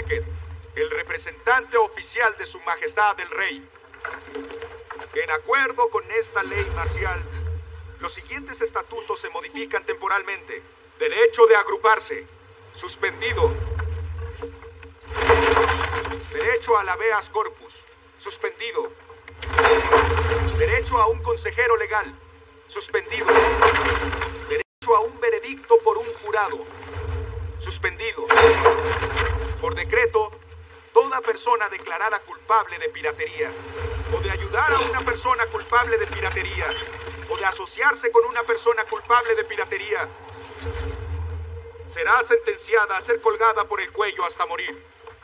Beckett, el representante oficial de Su Majestad el Rey. En acuerdo con esta ley marcial, los siguientes estatutos se modifican temporalmente. Derecho de agruparse, suspendido. Derecho al habeas corpus, suspendido. Derecho a un consejero legal, suspendido. Derecho a un veredicto por un jurado, suspendido. Por decreto, toda persona declarada culpable de piratería, o de ayudar a una persona culpable de piratería, o de asociarse con una persona culpable de piratería, será sentenciada a ser colgada por el cuello hasta morir.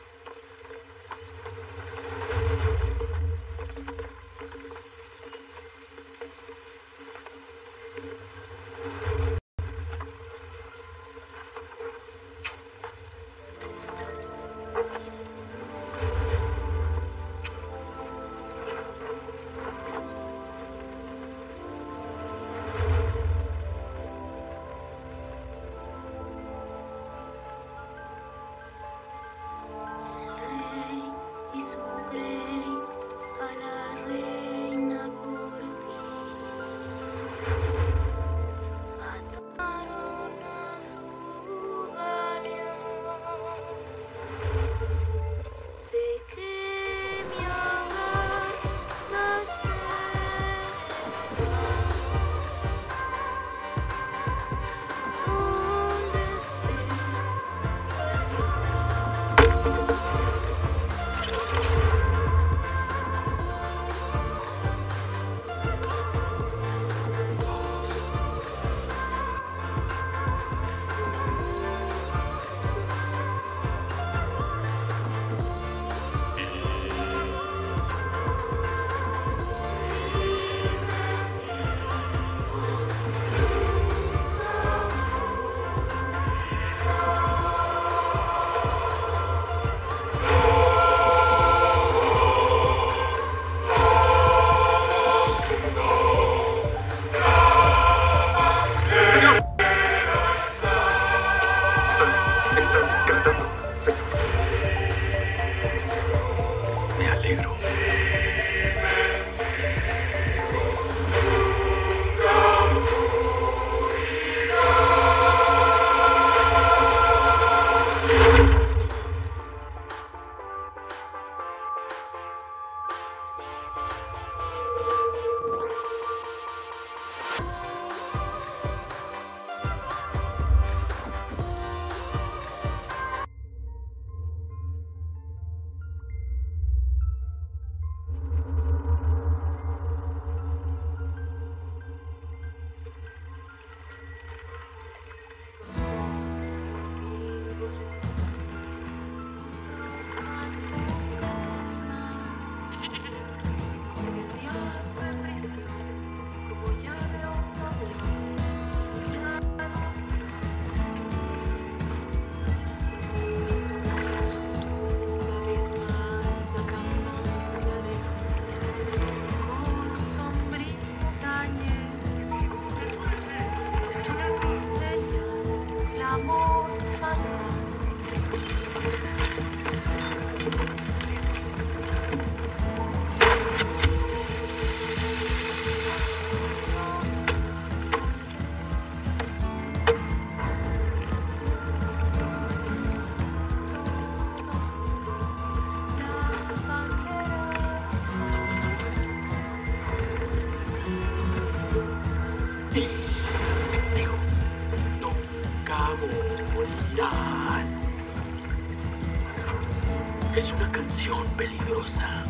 Es una canción peligrosa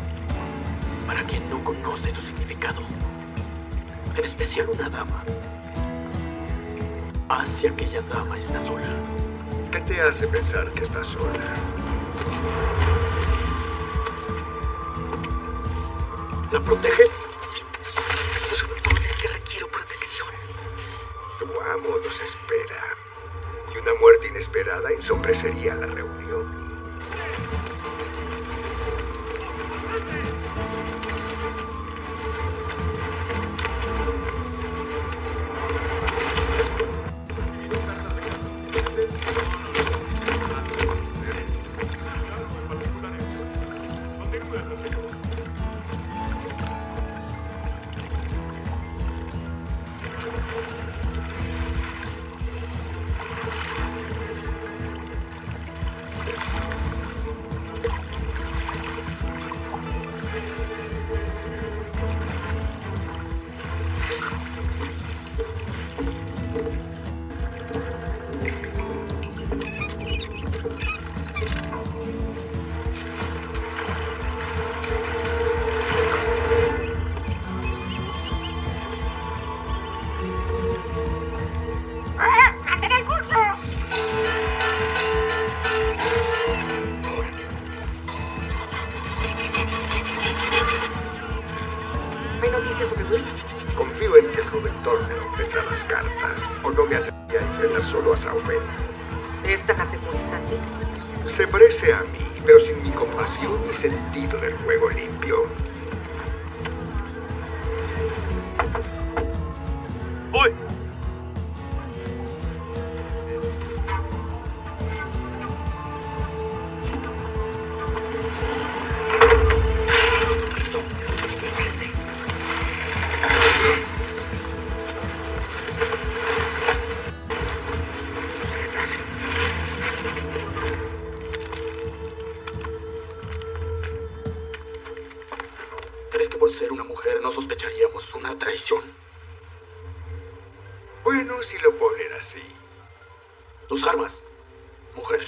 para quien no conoce su significado, en especial una dama. Si aquella dama está sola. ¿Qué te hace pensar que estás sola? ¿La proteges? Supones que requiero protección. Tu amo nos espera. Y una muerte inesperada ensombrecería la reunión. evidencia sobre Will? Confío en que el joven Turner obtendrá las cartas, o no me atrevería a enfrentar solo a Saufen. ¿Es tan atemorizante? Se parece a mí, pero sin mi compasión y sentido del juego limpio. ¡Voy! ¿Crees que por ser una mujer no sospecharíamos una traición? Bueno, si lo ponen así. Tus armas, mujer.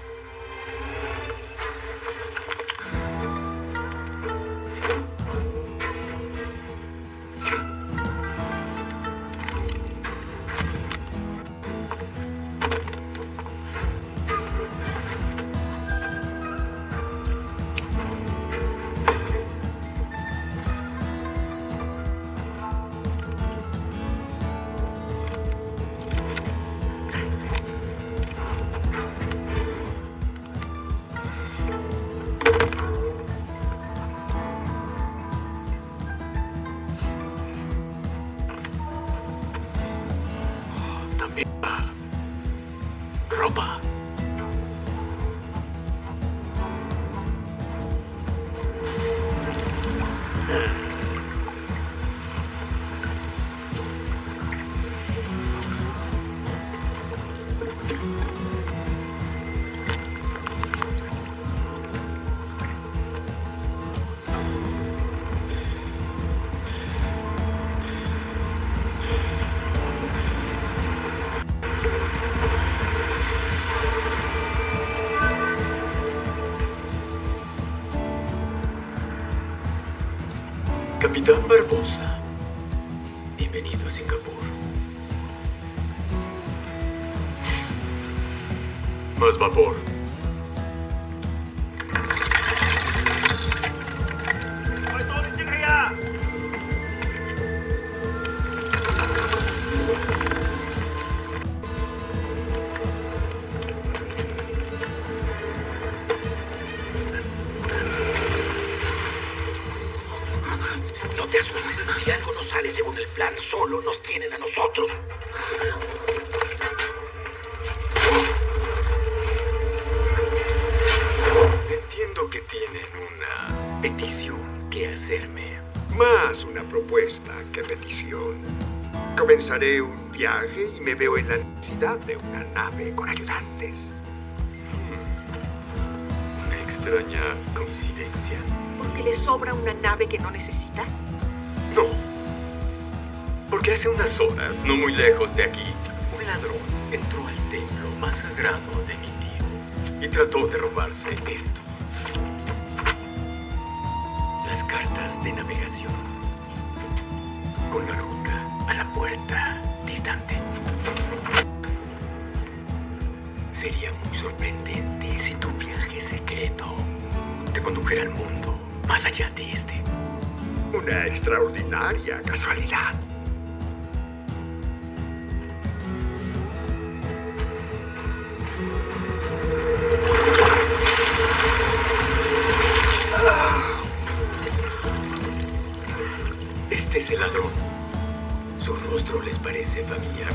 También ropa. Capitán Barbosa, bienvenido a Singapur. Más vapor. No te asustes. Si algo no sale según el plan, solo nos tienen a nosotros. Entiendo que tienen una petición ¿Qué hacerme? más una propuesta que petición. Comenzaré un viaje y me veo en la necesidad de una nave con ayudantes. Una extraña coincidencia. ¿Porque le sobra una nave que no necesita? No. Porque hace unas horas, no muy lejos de aquí, un ladrón entró al templo más sagrado de mi tío y trató de robarse esto. Las cartas de navegación. Con la ruta a la puerta distante. Sería muy sorprendente si tu viaje secreto te condujera al mundo más allá de este. Una extraordinaria casualidad. Este es el ladrón. Su rostro les parece familiar.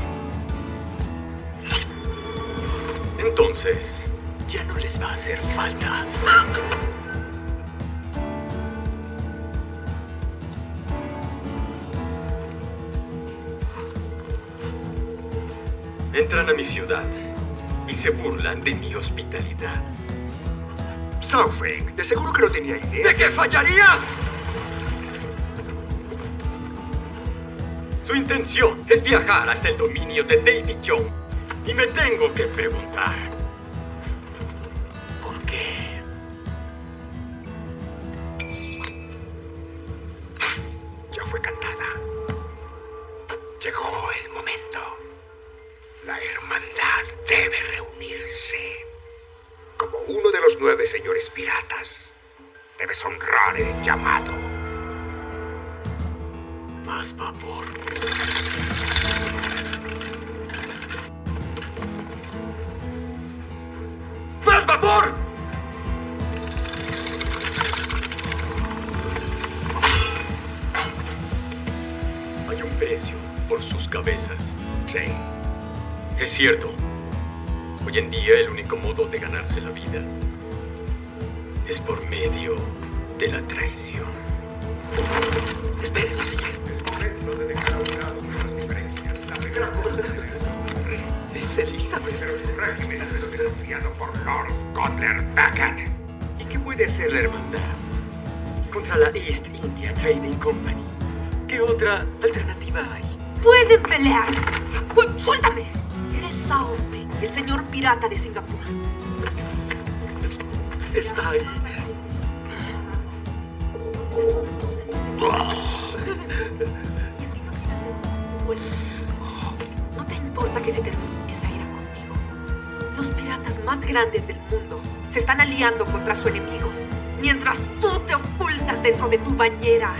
Entonces, ya no les va a hacer falta. Entran a mi ciudad y se burlan de mi hospitalidad. Saufen, de seguro que no tenía idea. ¿De qué fallaría? Su intención es viajar hasta el dominio de David Young. Y me tengo que preguntar, ¿por qué? Ya fue cantada. Llegó el momento. La hermandad debe reunirse. Como uno de los 9 señores piratas, debes honrar el llamado. más vapor. ¡Más vapor! Hay un precio por sus cabezas. Sí. Es cierto. Hoy en día el único modo de ganarse la vida es por medio de la traición. Esperen la señal. Es momento de dejar a un lado nuestras diferencias. La primera cosa que debemos ocurrir Es Elizabeth. pero su régimen ha sido desafiado por Lord Cutler Beckett. ¿Y qué puede hacer la hermandad contra la East India Trading Company? ¿Qué otra alternativa hay? ¡Pueden pelear! ¡Suéltame! Eres Sao Fe, el señor pirata de Singapur. Está ahí. No te importa que se termine esa ira contigo. Los piratas más grandes del mundo se están aliando contra su enemigo, mientras tú te ocultas dentro de tu bañera.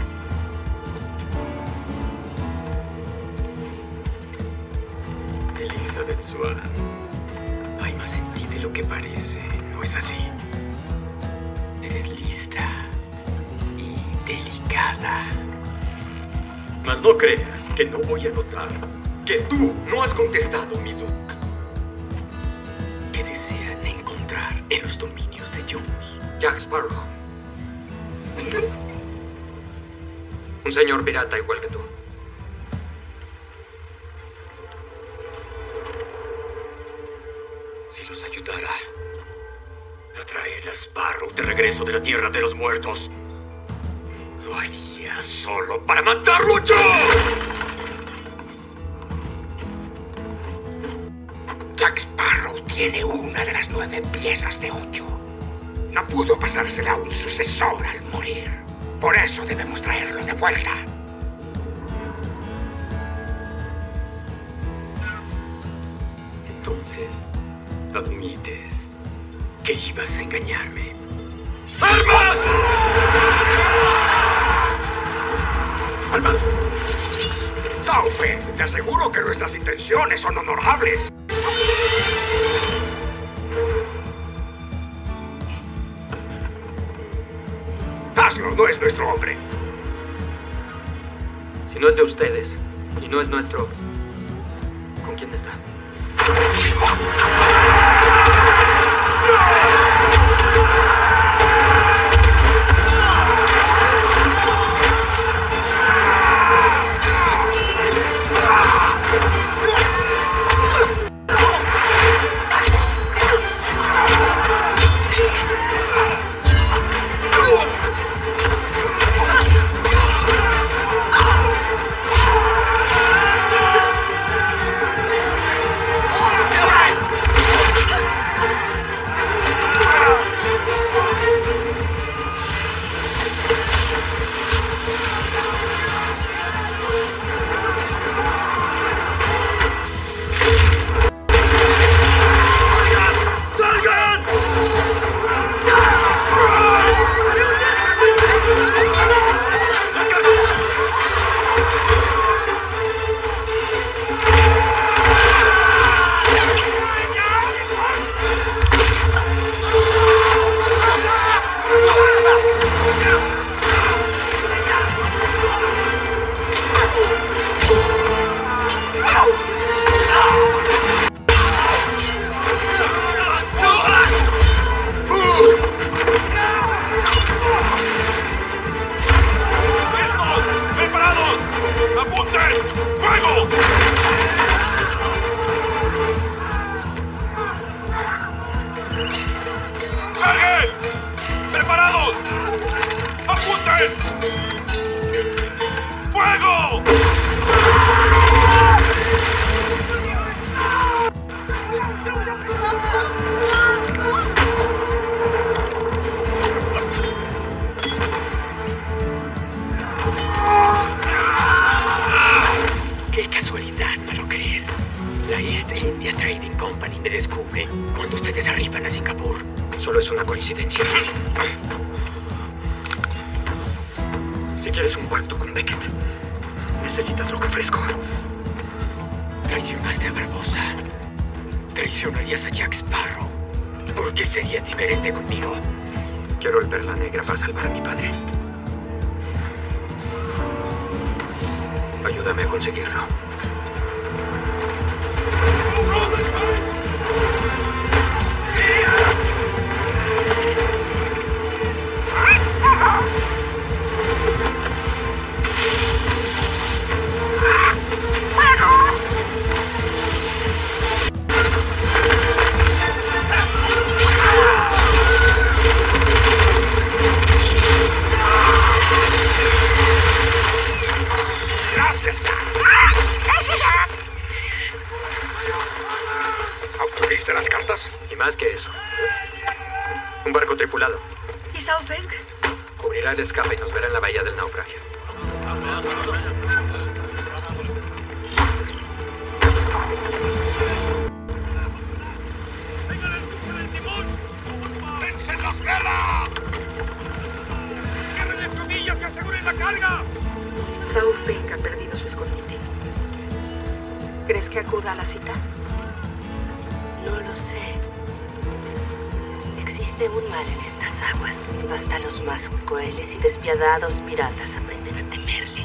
Elizabeth Swan, hay más en ti de lo que parece, ¿no es así? Eres lista y delicada. Mas no creas que no voy a notar que tú no has contestado mi duda. ¿Qué desean encontrar en los dominios de Jones? Jack Sparrow. Un señor pirata igual que tú. Si los ayudara a traer a Sparrow de regreso de la tierra de los muertos, lo haría solo para matarlo yo. Jack Sparrow tiene una de las 9 piezas de 8. No pudo pasársela a un sucesor al morir. Por eso debemos traerlo de vuelta. Entonces, admites que ibas a engañarme. ¡Armas! ¡Almas! Saufe, te aseguro que nuestras intenciones son honorables. Hazlo, no es nuestro hombre. Si no es de ustedes y no es nuestro, ¿con quién está? ¡Qué casualidad! ¿No lo crees? La East India Trading Company me descubre cuando ustedes arriban a Singapur. Solo es una coincidencia. Si quieres un pacto con Beckett, Necesitas lo que ofrezco. Traicionaste a Barbosa. Traicionarías a Jack Sparrow. ¿Por qué sería diferente conmigo? Quiero el Perla Negra para salvar a mi padre. Ayúdame a conseguirlo. ¿Obtuviste las cartas? Y más que eso. Un barco tripulado. ¿Y Sao Feng? Cubrirá el escape y nos verá en la bahía del naufragio. ¡Dense las velas! ¡Cierren las comillas y aseguren la carga! Sao Feng ha perdido su escondite. ¿Crees que acuda a la cita? No lo sé. Existe un mal en estas aguas. Hasta los más crueles y despiadados piratas aprenden a temerle.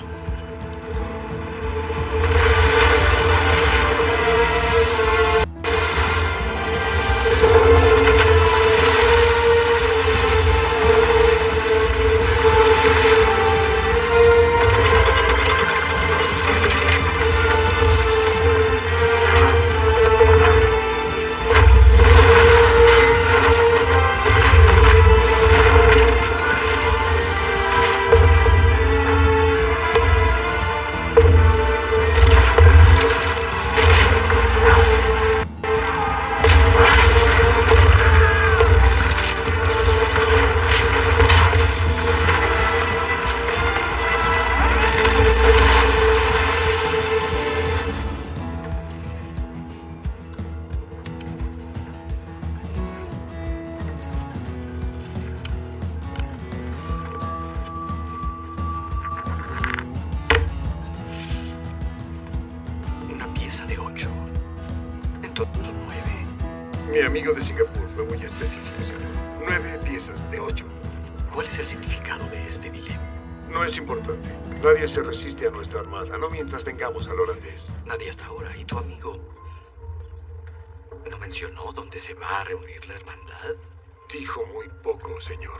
Mi amigo de Singapur fue muy específico, señor. 9 piezas de 8. ¿Cuál es el significado de este dilema? No es importante. Nadie se resiste a nuestra armada, no mientras tengamos al holandés. Nadie hasta ahora. ¿Y tu amigo? ¿No mencionó dónde se va a reunir la hermandad? Dijo muy poco, señor.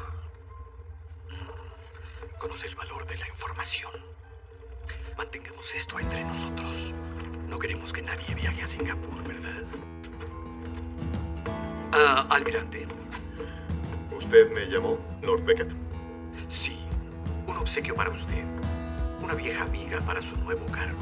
Conoce el valor de la información. Mantengamos esto entre nosotros. No queremos que nadie viaje a Singapur, ¿verdad? Almirante. ¿Usted me llamó, Lord Beckett? Sí, un obsequio para usted. Una vieja amiga para su nuevo cargo.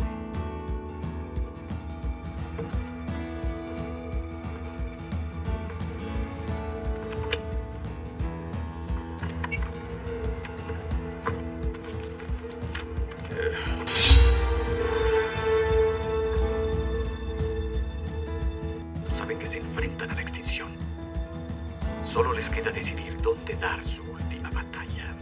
Saben que se enfrentan a la extinción. Solo les queda decidir dónde dar su última batalla.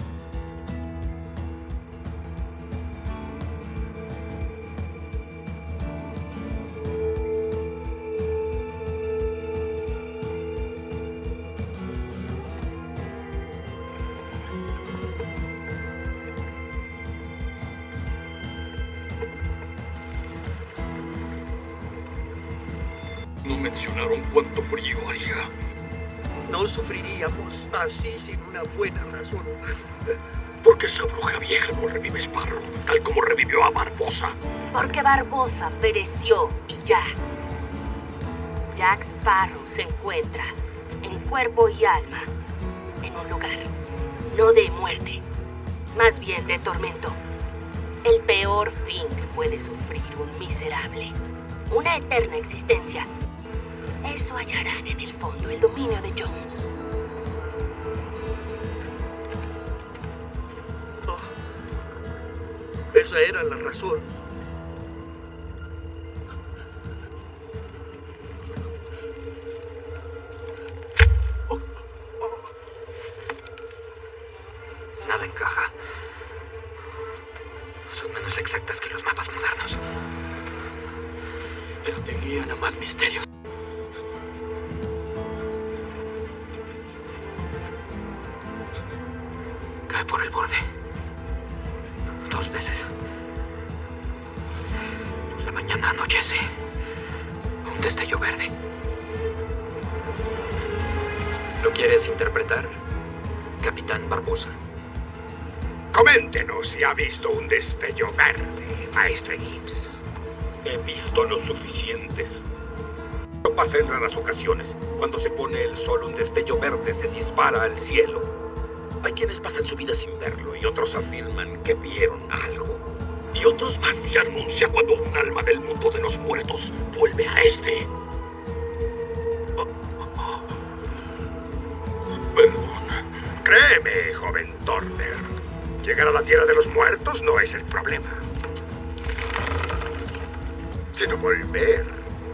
No mencionaron cuánto frío haría. No sufriríamos así sin una buena razón. Porque esa bruja vieja no revive Sparrow, tal como revivió a Barbosa. Porque Barbosa pereció y ya. Jack Sparrow se encuentra en cuerpo y alma en un lugar, no de muerte, más bien de tormento. El peor fin que puede sufrir un miserable. Una eterna existencia. Eso hallarán en el fondo el dominio de Jones. Esa era la razón. Nada encaja. Son menos exactas que los mapas modernos. Pero te guían a más misterios. Cae por el borde. 2 veces. La mañana anochece. Un destello verde. ¿Lo quieres interpretar, Capitán Barbosa? Coméntenos si ha visto un destello verde, Maestre Gibbs. He visto los suficientes. No pasa en raras ocasiones. Cuando se pone el sol, un destello verde se dispara al cielo. Hay quienes pasan su vida sin verlo y otros afirman que vieron algo. Y otros más se anuncia cuando un alma del mundo de los muertos vuelve a este. Perdón. Créeme, joven Turner. Llegar a la tierra de los muertos no es el problema, sino volver.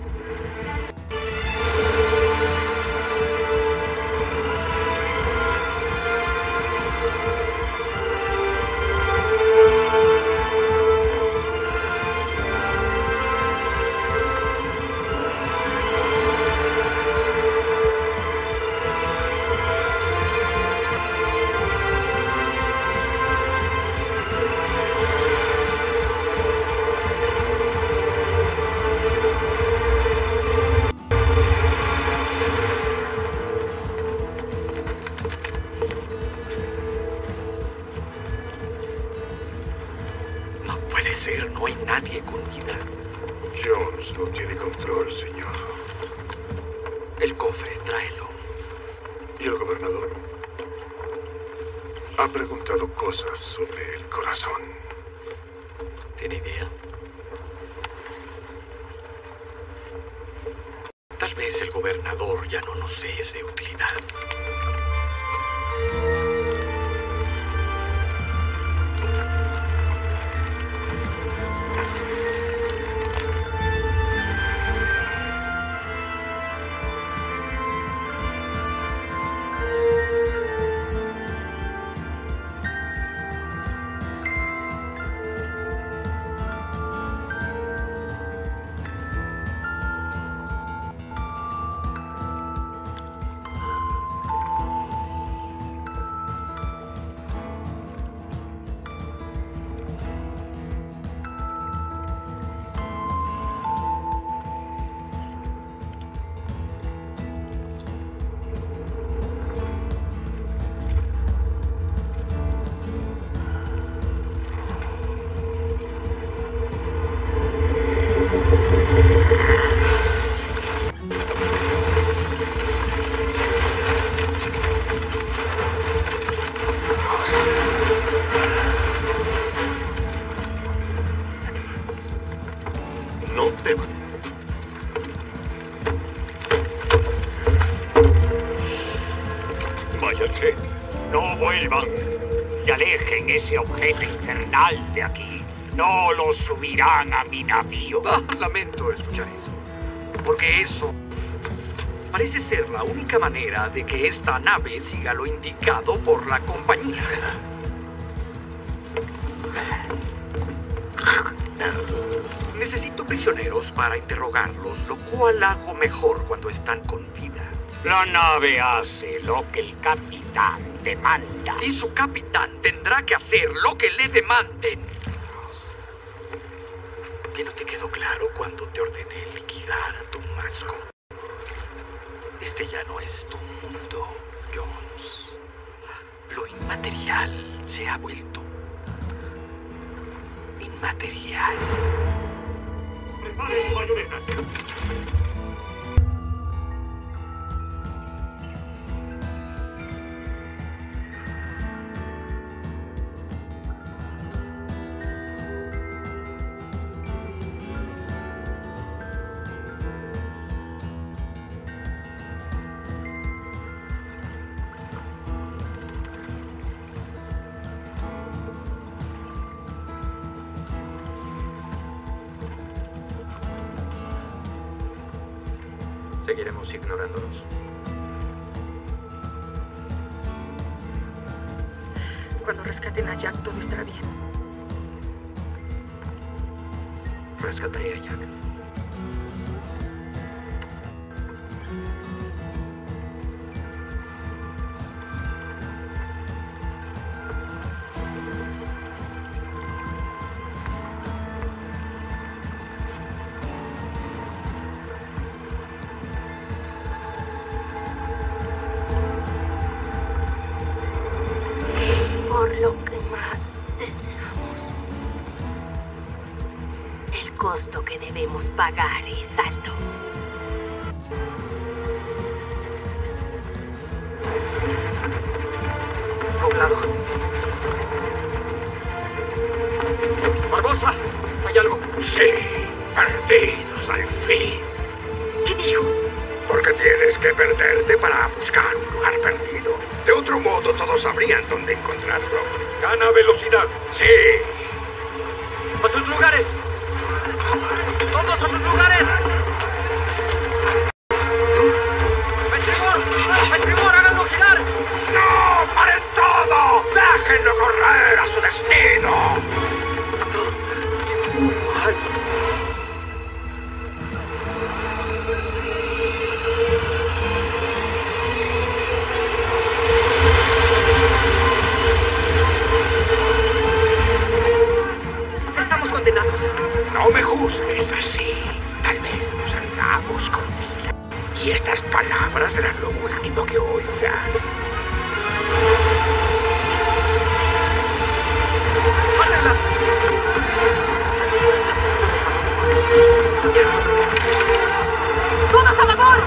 No hay nadie con vida. Jones no tiene control, señor. El cofre, tráelo. ¿Y el gobernador? Ha preguntado cosas sobre el corazón. ¿Tiene idea? Tal vez el gobernador ya no nos es de utilidad. Váyanse. No vuelvan. Y alejen ese objeto infernal de aquí. No lo subirán a mi navío. Lamento escuchar eso. Porque eso parece ser la única manera de que esta nave siga lo indicado por la compañía. Necesito prisioneros para interrogarlos, lo cual hago mejor cuando están con vida. La nave hace lo que el capitán demanda. Y su capitán tendrá que hacer lo que le demanden. ¿Qué no te quedó claro cuando te ordené liquidar a tu mascota? Este ya no es tu mundo, Jones. Lo inmaterial se ha vuelto inmaterial. ¡Preparen bayonetas! Seguiremos ignorándolos. Cuando rescaten a Jack, todo estará bien. Rescataré a Jack. Por lo que más deseamos. El costo que debemos pagar es alto. Poblado. Barbosa, ¿hay algo? Sí, perdidos al fin. ¿Qué dijo? Porque tienes que perderte para buscar un lugar perdido. De otro modo, todos sabrían dónde encontrarlo. Gana velocidad. Sí. ¡A sus lugares! ¡Todos a sus lugares! ¡Estribor, háganlo girar! ¡No! ¡Paren todo! ¡Déjenlo correr a su destino! Estamos condenados. No me juzgues así. Tal vez nos hagamos con vida. Y estas palabras serán lo último que oigas. ¡Mátenlas! ¡Todos a favor!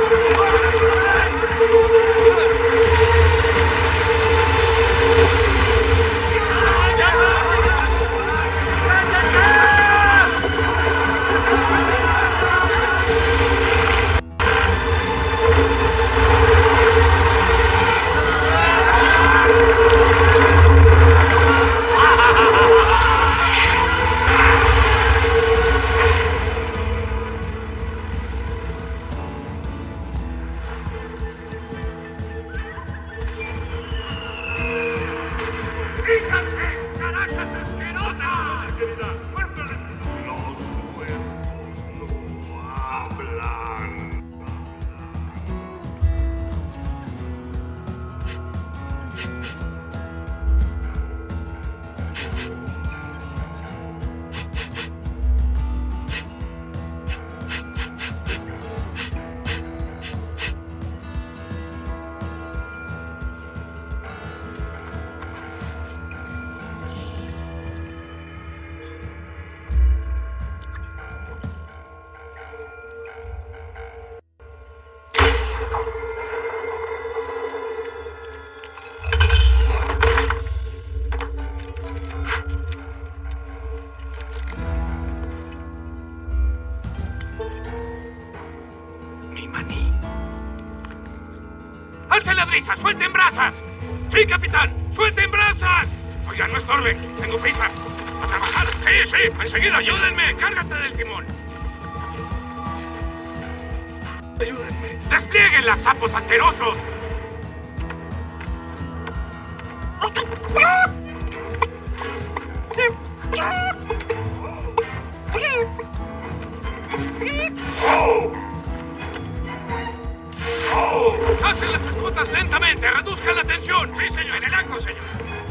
¡Alcen la brisa! ¡Suelten brasas! ¡Sí, capitán! ¡Suelten brasas! Oigan, no estorben. Tengo prisa. ¡A trabajar! ¡Sí, sí! ¡Enseguida! ¡Ayúdenme! ¡Cárgate del timón! ¡Ayúdenme! ¡Desplieguen las sapos asquerosos! ¡Oh! ¡Oh! ¡Hacen las escotas lentamente! ¡Reduzcan la tensión! ¡Sí, señor! ¡En el anclo, señor!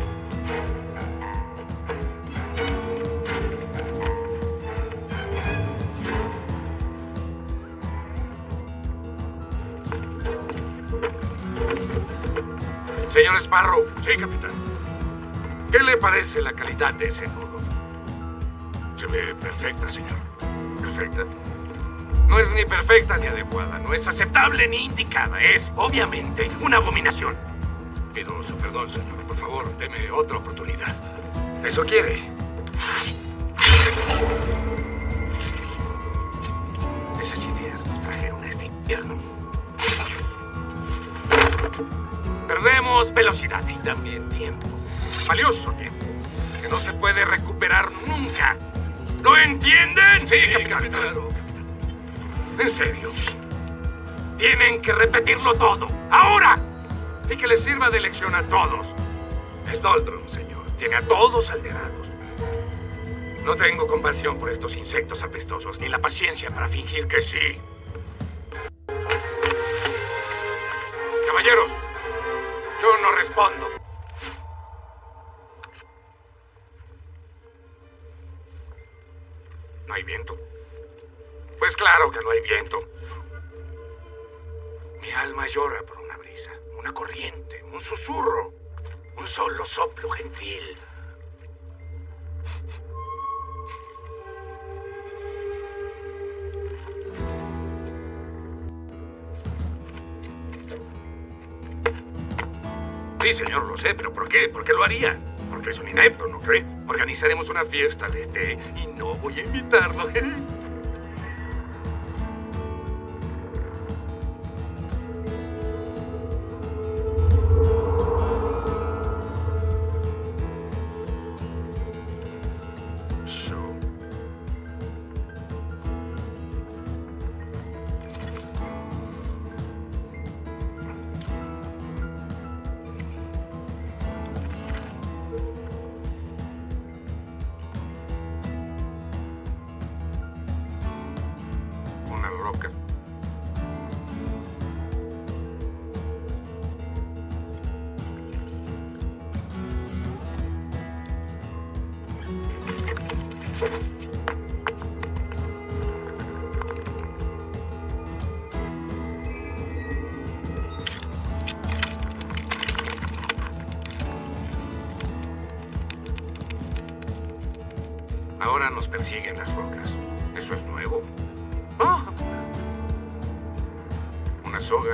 Señor Sparrow. Sí, capitán. ¿Qué le parece la calidad de ese nudo? Se ve perfecta, señor. ¿Perfecta? No es ni perfecta ni adecuada, no es aceptable ni indicada. Es, obviamente, una abominación. Pido su perdón, señor. Por favor, deme otra oportunidad. ¿Eso quiere? Esas ideas nos trajeron este invierno. Perdemos velocidad y también tiempo. Valioso tiempo. Que no se puede recuperar nunca. ¿Lo entienden? Sí, capitán. Claro. En serio. Tienen que repetirlo todo. ¡Ahora! Y que les sirva de lección a todos. El Doldrum, señor, tiene a todos alterados. No tengo compasión por estos insectos apestosos, ni la paciencia para fingir que sí. Caballeros, yo no respondo. ¿No hay viento? Pues claro que no hay viento. Mi alma llora por una brisa, una corriente, un susurro, un solo soplo gentil. Sí, señor, lo sé, pero ¿por qué? ¿Por qué lo haría? Porque es un inepto, ¿no cree? Organizaremos una fiesta de té y no voy a invitarlo. Una roca. Ahora nos persiguen las rocas. Eso es nuevo. ¡Ah! Una soga.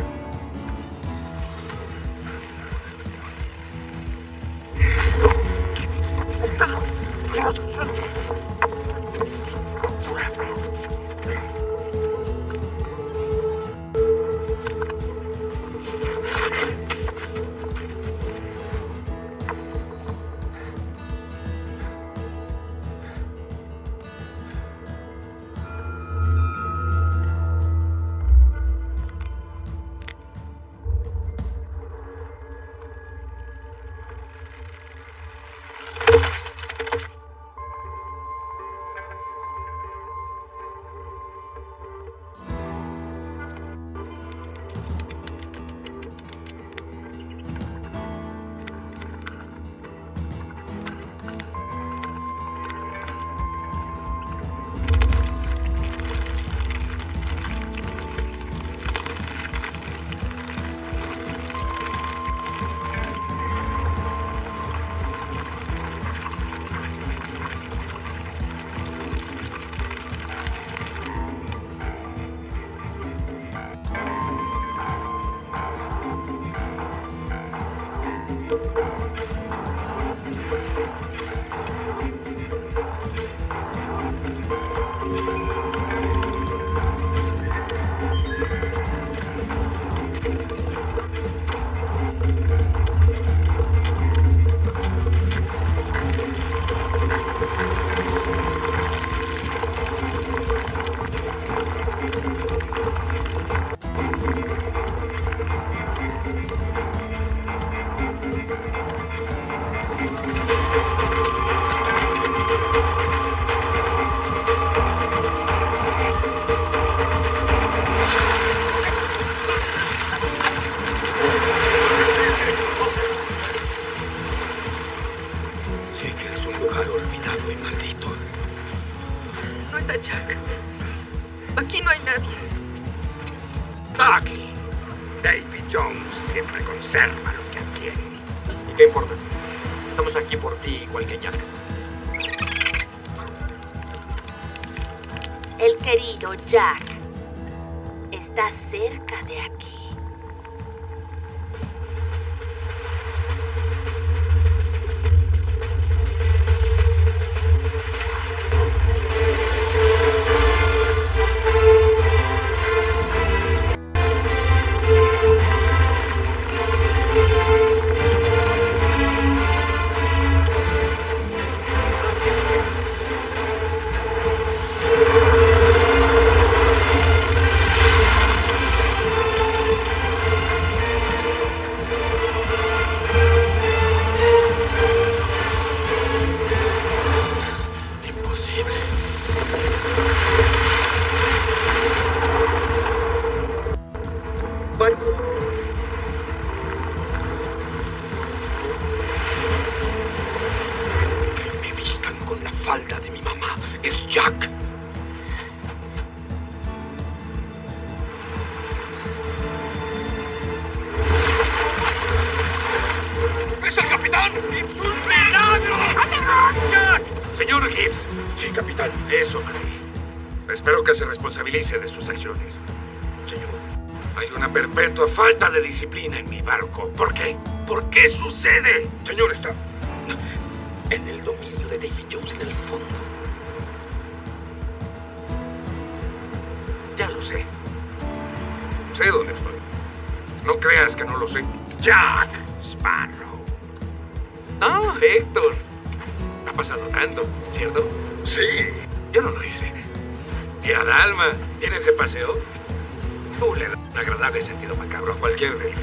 Jack. Aquí no hay nadie. Aquí. Davy Jones siempre conserva lo que adquiere. ¿Y qué importa? Estamos aquí por ti, igual que Jack. El querido Jack está cerca de aquí. ¡Es un milagro! ¡Jack! Señor Gibbs. Sí, capitán. Eso creí. Espero que se responsabilice de sus acciones. Señor. Hay una perpetua falta de disciplina en mi barco. ¿Por qué? ¿Por qué sucede? Señor, está en el dominio de Davy Jones en el fondo. Ya lo sé. Sé dónde estoy. No creas que no lo sé. Jack Sparrow. No, Héctor. Ha pasado tanto, ¿cierto? Sí. Yo no lo hice. Tía Dalma, ¿tiene ese paseo? Tú le das un agradable sentido macabro a cualquier delito.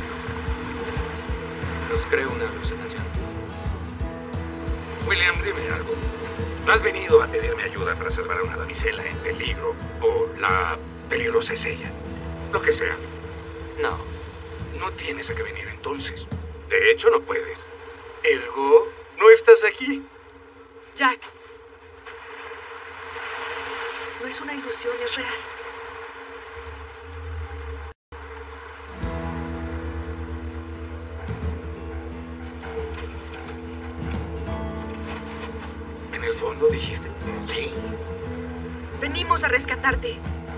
Nos creo una alucinación. William, dime algo. ¿No has venido a pedirme ayuda para salvar a una damisela en peligro? ¿O la peligrosa es ella? Lo que sea. No. No tienes a qué venir entonces. De hecho, no puedes. Ergo, no estás aquí. Jack. No es una ilusión, es real. ¿En el fondo dijiste? Sí. Venimos a rescatarte.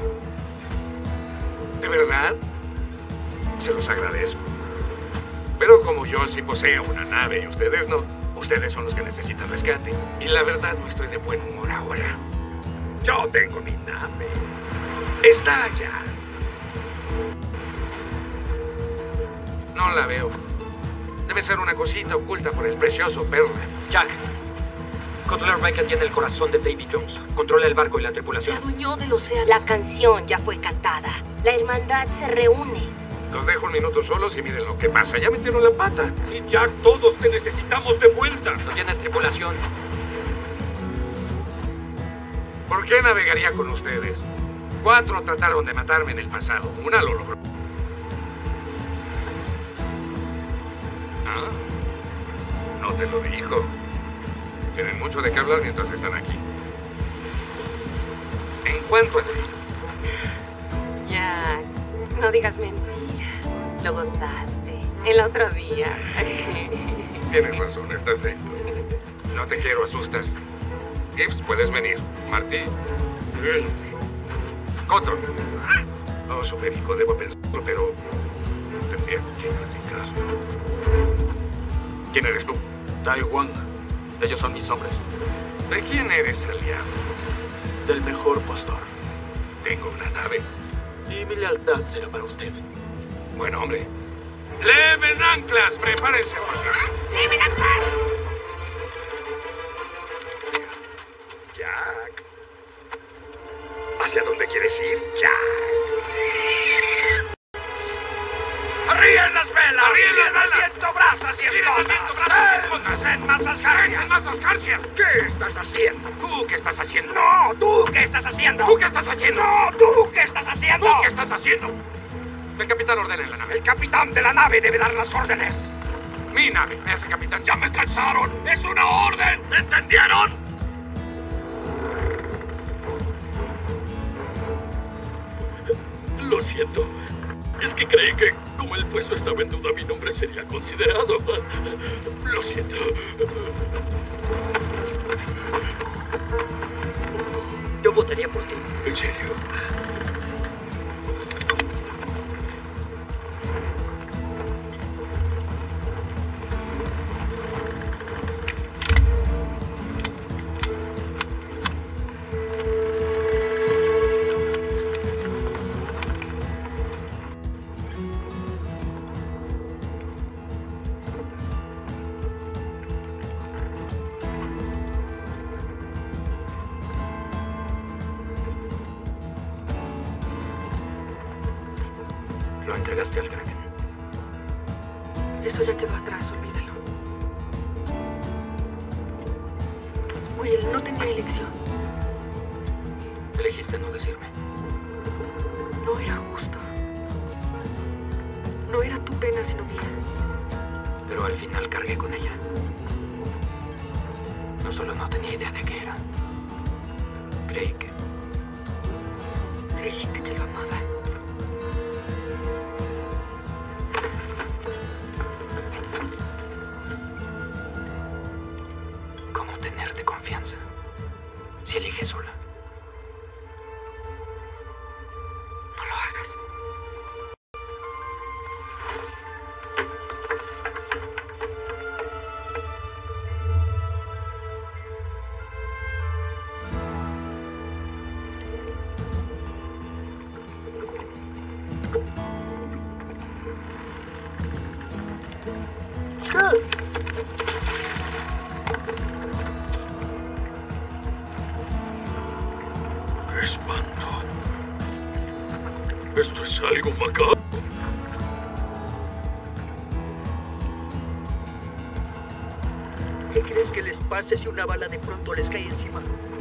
¿De verdad? Se los agradezco. Pero como yo sí poseo una nave y ustedes no, ustedes son los que necesitan rescate. Y la verdad no estoy de buen humor ahora. Yo tengo mi nave. Está allá. No la veo. Debe ser una cosita oculta por el precioso perla. Jack. Cutler Beckett tiene el corazón de Davy Jones. Controla el barco y la Se tripulación. adueñó del océano. La canción ya fue cantada. La hermandad se reúne. Los dejo un minuto solos y miren lo que pasa. Ya metieron la pata. Sí, Jack, todos te necesitamos de vuelta. No tienes tripulación. ¿Por qué navegaría con ustedes? 4 trataron de matarme en el pasado. Una lo logró. Ah, no te lo dijo. Tienen mucho de qué hablar mientras están aquí. En cuanto a ti, Jack, no digas mentiras. Lo gozaste el otro día. tienes razón, estás dentro. No te quiero, asustas. Gibbs, puedes venir. Martí. Cotton. Oh, su perico, debo pensarlo, pero tendría que platicar. ¿Quién eres tú? Taiwán. Ellos son mis hombres. ¿De quién eres aliado? Del mejor postor. Tengo una nave. Y mi lealtad será para usted. Buen hombre. ¡Leven anclas! ¡Prepárense! ¡Leven anclas! Jack. ¿Hacia dónde quieres ir, Jack? ¡Arríen las velas! ¡Arríen las velas! ¡Viento, brasas y escotas! ¡En más las garcias! ¡En más las garcias! ¿Qué estás haciendo? ¿Tú qué estás haciendo? ¡No! ¿Tú qué estás haciendo? ¿Tú qué estás haciendo? ¡No! ¿Tú qué estás haciendo? ¿Tú qué estás haciendo? El capitán ordena en la nave. El capitán de la nave debe dar las órdenes. Mi nave, me hace capitán. ¡Ya me cansaron! ¡Es una orden! ¿Entendieron? Lo siento. Es que creí que, como el puesto estaba en duda, mi nombre sería considerado. Lo siento. Yo votaría por ti. ¿En serio? Lo entregaste al Kraken. Eso ya quedó atrás, olvídalo. Will, no tenía elección. Elegiste no decirme. No era justo. No era tu pena, sino mía. Pero al final cargué con ella. No solo no tenía idea de qué era. Creí que... Creíste que lo amaba. Si eliges sola. No lo hagas. ¡Qué espanto! Esto es algo macabro. ¿Qué crees que les pase si una bala de pronto les cae encima?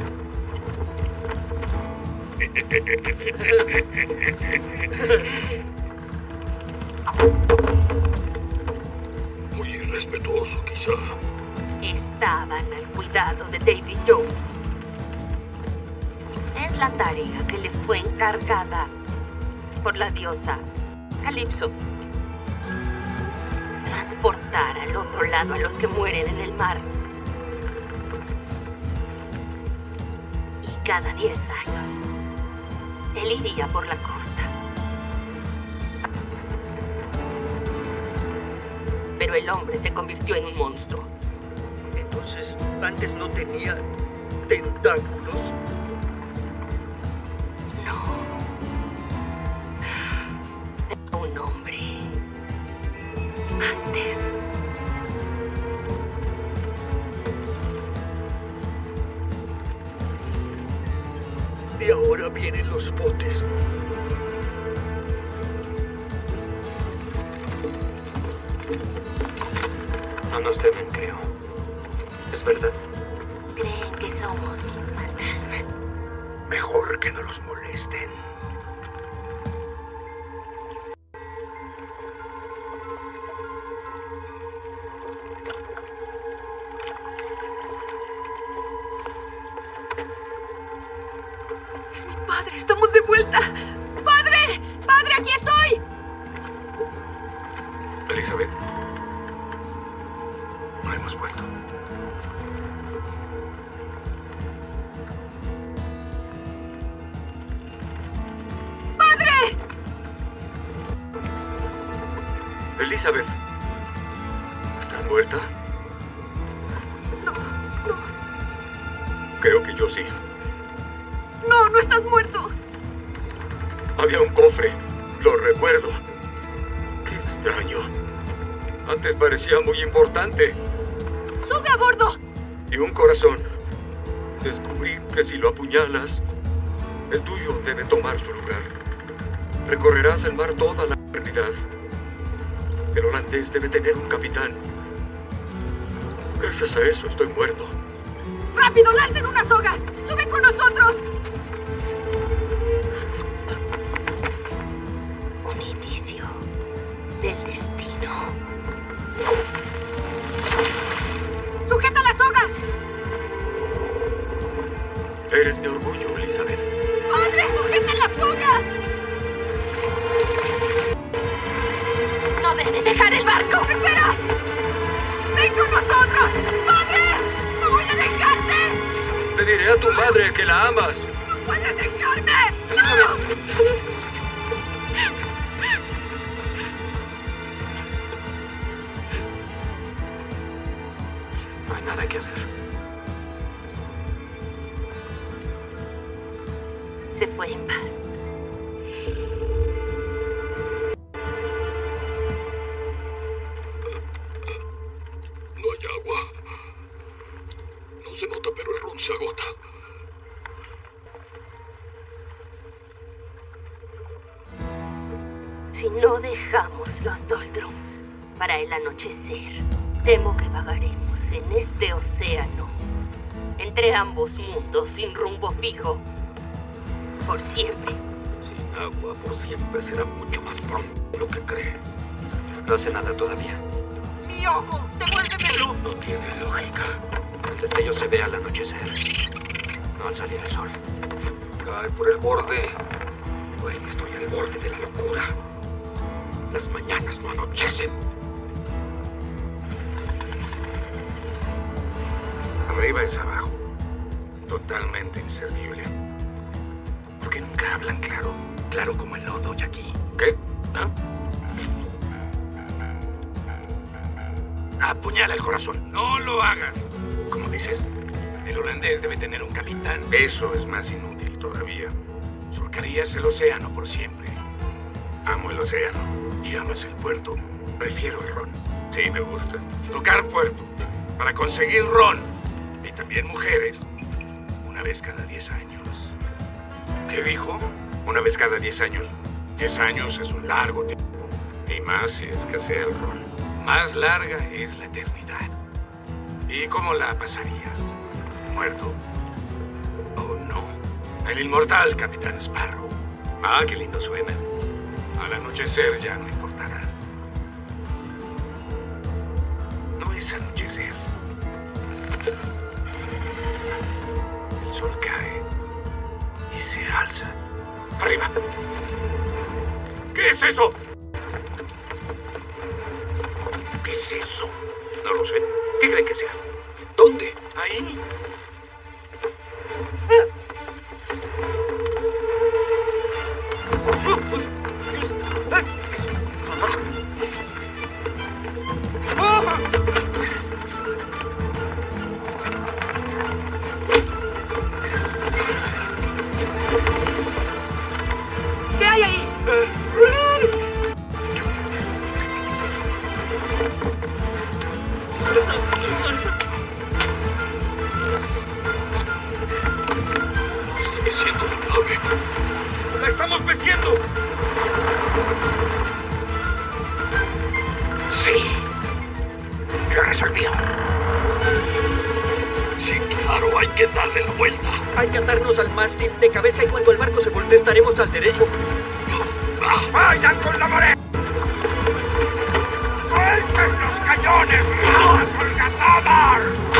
Muy irrespetuoso, quizá. Estaban al cuidado de David Jones. Es la tarea que le fue encargada por la diosa Calypso. Transportar al otro lado a los que mueren en el mar. Y cada 10 años, él iría por la costa. Pero el hombre se convirtió en un monstruo. Entonces, antes no tenía tentáculos. No. Era un hombre. Antes. Y ahora vienen los botes. No nos temen, creo. ¿Es verdad? Creen que somos fantasmas. Mejor que no los molesten. Es mi padre, estamos de vuelta. ¡Padre! ¡Padre, aquí estoy! Elizabeth. No hemos vuelto. ¡Padre! Elizabeth. ¿Estás muerta? No. Creo que yo sí. No, no estás muerto. Había un cofre. Lo recuerdo. Qué extraño. Antes parecía muy importante. ¡Sube a bordo! Y un corazón. Descubrí que si lo apuñalas, el tuyo debe tomar su lugar. Recorrerás el mar toda la eternidad. El holandés debe tener un capitán. Gracias a eso estoy muerto. ¡Rápido, lancen una soga! ¡Sube con nosotros! Un indicio del destino. ¡Sujeta la soga! Eres mi orgullo, Elizabeth. ¡Padre, sujeta la soga! ¡No debe dejar el barco! ¡Espera! ¡Ven con nosotros! ¡Padre! ¡No voy a dejarte! Le diré a tu madre que la amas. ¡No puedes dejarme! ¡No! No hay nada que hacer. Se fue en paz. No hay agua. No se nota, pero el ron se agota. Si no dejamos los doldrums para el anochecer, temo que vagaremos en este océano, entre ambos mundos sin rumbo fijo, por siempre. Sin agua por siempre será mucho más pronto de lo que cree. No hace nada todavía. ¡Mi ojo! ¡Devuélvemelo! No tiene lógica. El destello se ve al anochecer, no al salir el sol. Cae por el borde. Bueno, estoy al borde de la locura. Las mañanas no anochecen. Arriba es abajo. totalmente inservible. ¿Por qué nunca hablan claro? Claro como el lodo, Jackie. ¿Qué? ¿Ah? Apuñala el corazón. No lo hagas. ¿Cómo dices? El holandés debe tener un capitán. Eso es más inútil todavía. Surcarías el océano por siempre. Amo el océano. ¿Y amas el puerto? Prefiero el ron. Sí, me gusta. Tocar puerto. Para conseguir ron. Y también mujeres. Una vez cada 10 años. ¿Qué dijo? Una vez cada 10 años. 10 años es un largo tiempo. Y más si escasea el ron. Más larga es la eternidad. ¿Y cómo la pasarías? ¿Muerto? ¿O no? El inmortal Capitán Sparrow. Ah, qué lindo suena. Al anochecer ya no importará. No es anochecer. El sol cae y se alza. ¡Arriba! ¿Qué es eso? ¿Qué es eso? No lo sé. ¿Qué creen que sea? ¿Dónde? Ahí. ¿Qué hay ahí? Meciendo la nave. ¡La estamos meciendo! Sí. Lo resolvió. Sí, claro, hay que darle la vuelta. Hay que atarnos al mástil de cabeza y cuando el barco se voltee estaremos al derecho. ¡Vayan con la marea! ¡Suelten los cañones! ¡Las holgazadas!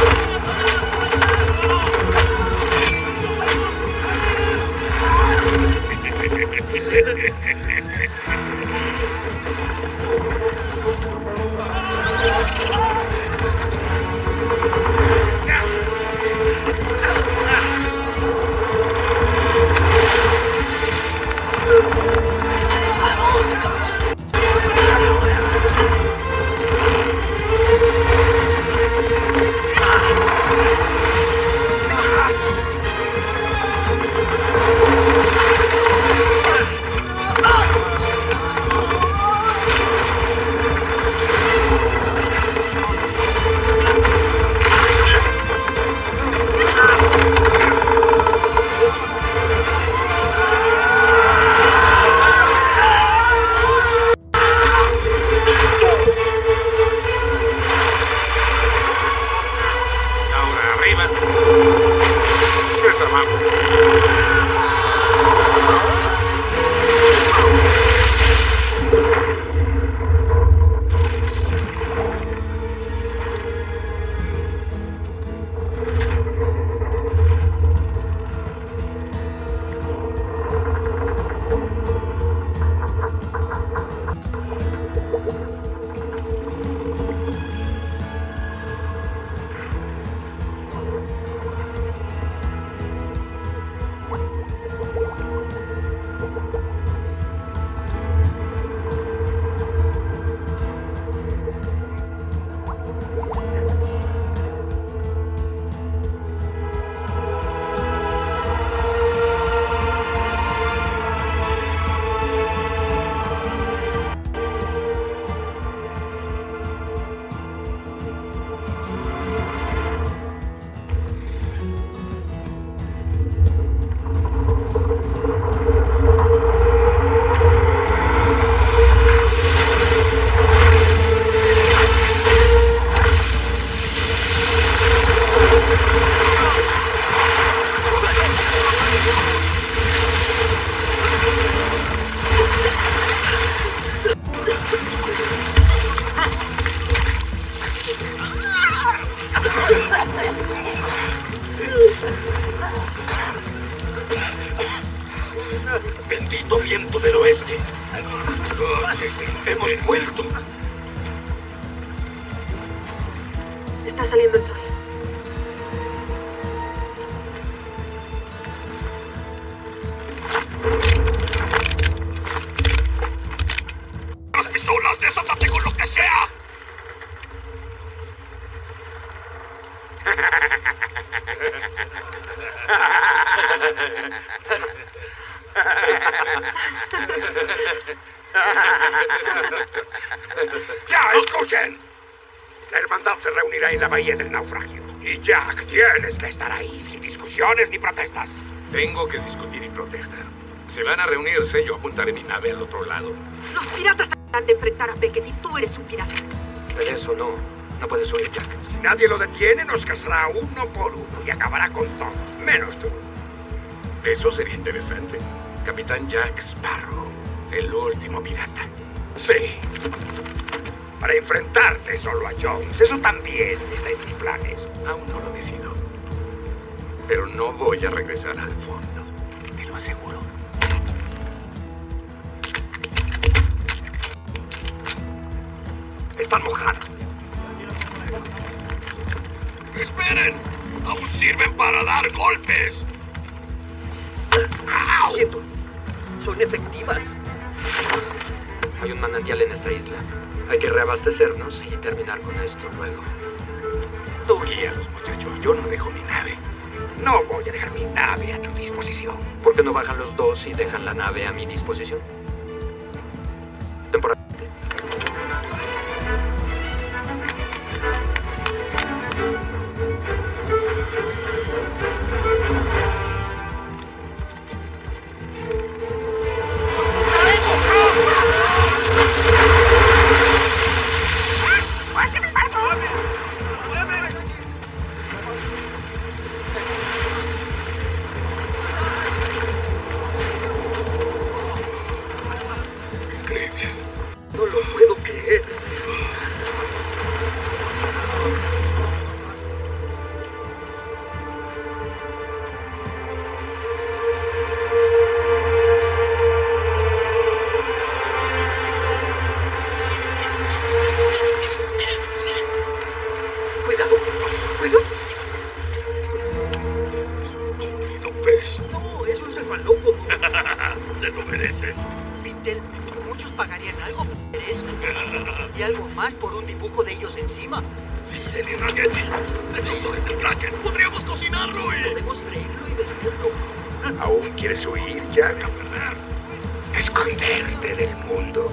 Bendito viento del oeste. Hemos vuelto. Está saliendo el sol. ¡Ya, escuchen! La hermandad se reunirá en la bahía del naufragio. Y Jack, tienes que estar ahí, sin discusiones ni protestas. Tengo que discutir y protestar. Si van a reunirse, yo apuntaré mi nave al otro lado. Los piratas tratarán de enfrentar a Beckett y tú eres un pirata. De eso no puedes huir, Jack. Si nadie lo detiene, nos cazará uno por uno y acabará con todos, menos tú. Eso sería interesante. Capitán Jack Sparrow, el último pirata. Sí. Para enfrentarte solo a Jones, eso también está en tus planes. Aún no lo decido. Pero no voy a regresar al fondo. Te lo aseguro. Están mojados. ¡Esperen! ¡Aún sirven para dar golpes! ¡Au! Siento. Son efectivas. Hay un manantial en esta isla. Hay que reabastecernos y terminar con esto luego. Tú guíalos, muchachos. Yo no dejo mi nave. No voy a dejar mi nave a tu disposición. ¿Por qué no bajan los dos y dejan la nave a mi disposición? Temporalmente. No lo puedo creer. Cuidado. ¿Cuidado? ¿Lo ves? No, es un cefalópodo. Te lo mereces. Pintel, muchos pagarían algo por eso. Y algo más por un dibujo de ellos encima. Pintel y Raggedy. Destructores del Kraken. Podríamos cocinarlo y... Podemos freírlo y venderlo. ¿Aún quieres huir, Jack? Esconderte del mundo.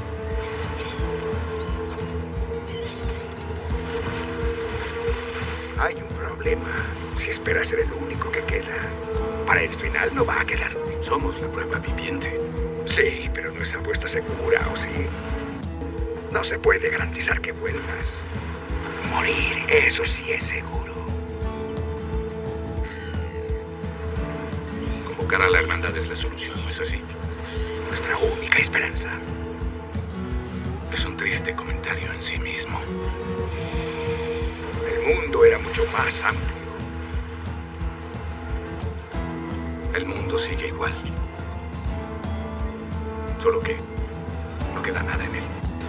Hay un problema. Si esperas ser el único que queda, para el final no va a quedar. Somos la prueba viviente. Sí, pero no es apuesta segura, ¿o sí? No se puede garantizar que vuelvas. Morir, eso sí es seguro. Convocar a la hermandad es la solución, ¿no es así? Nuestra única esperanza. Es un triste comentario en sí mismo. El mundo era mucho más amplio. El mundo sigue igual. Solo que no queda nada en él.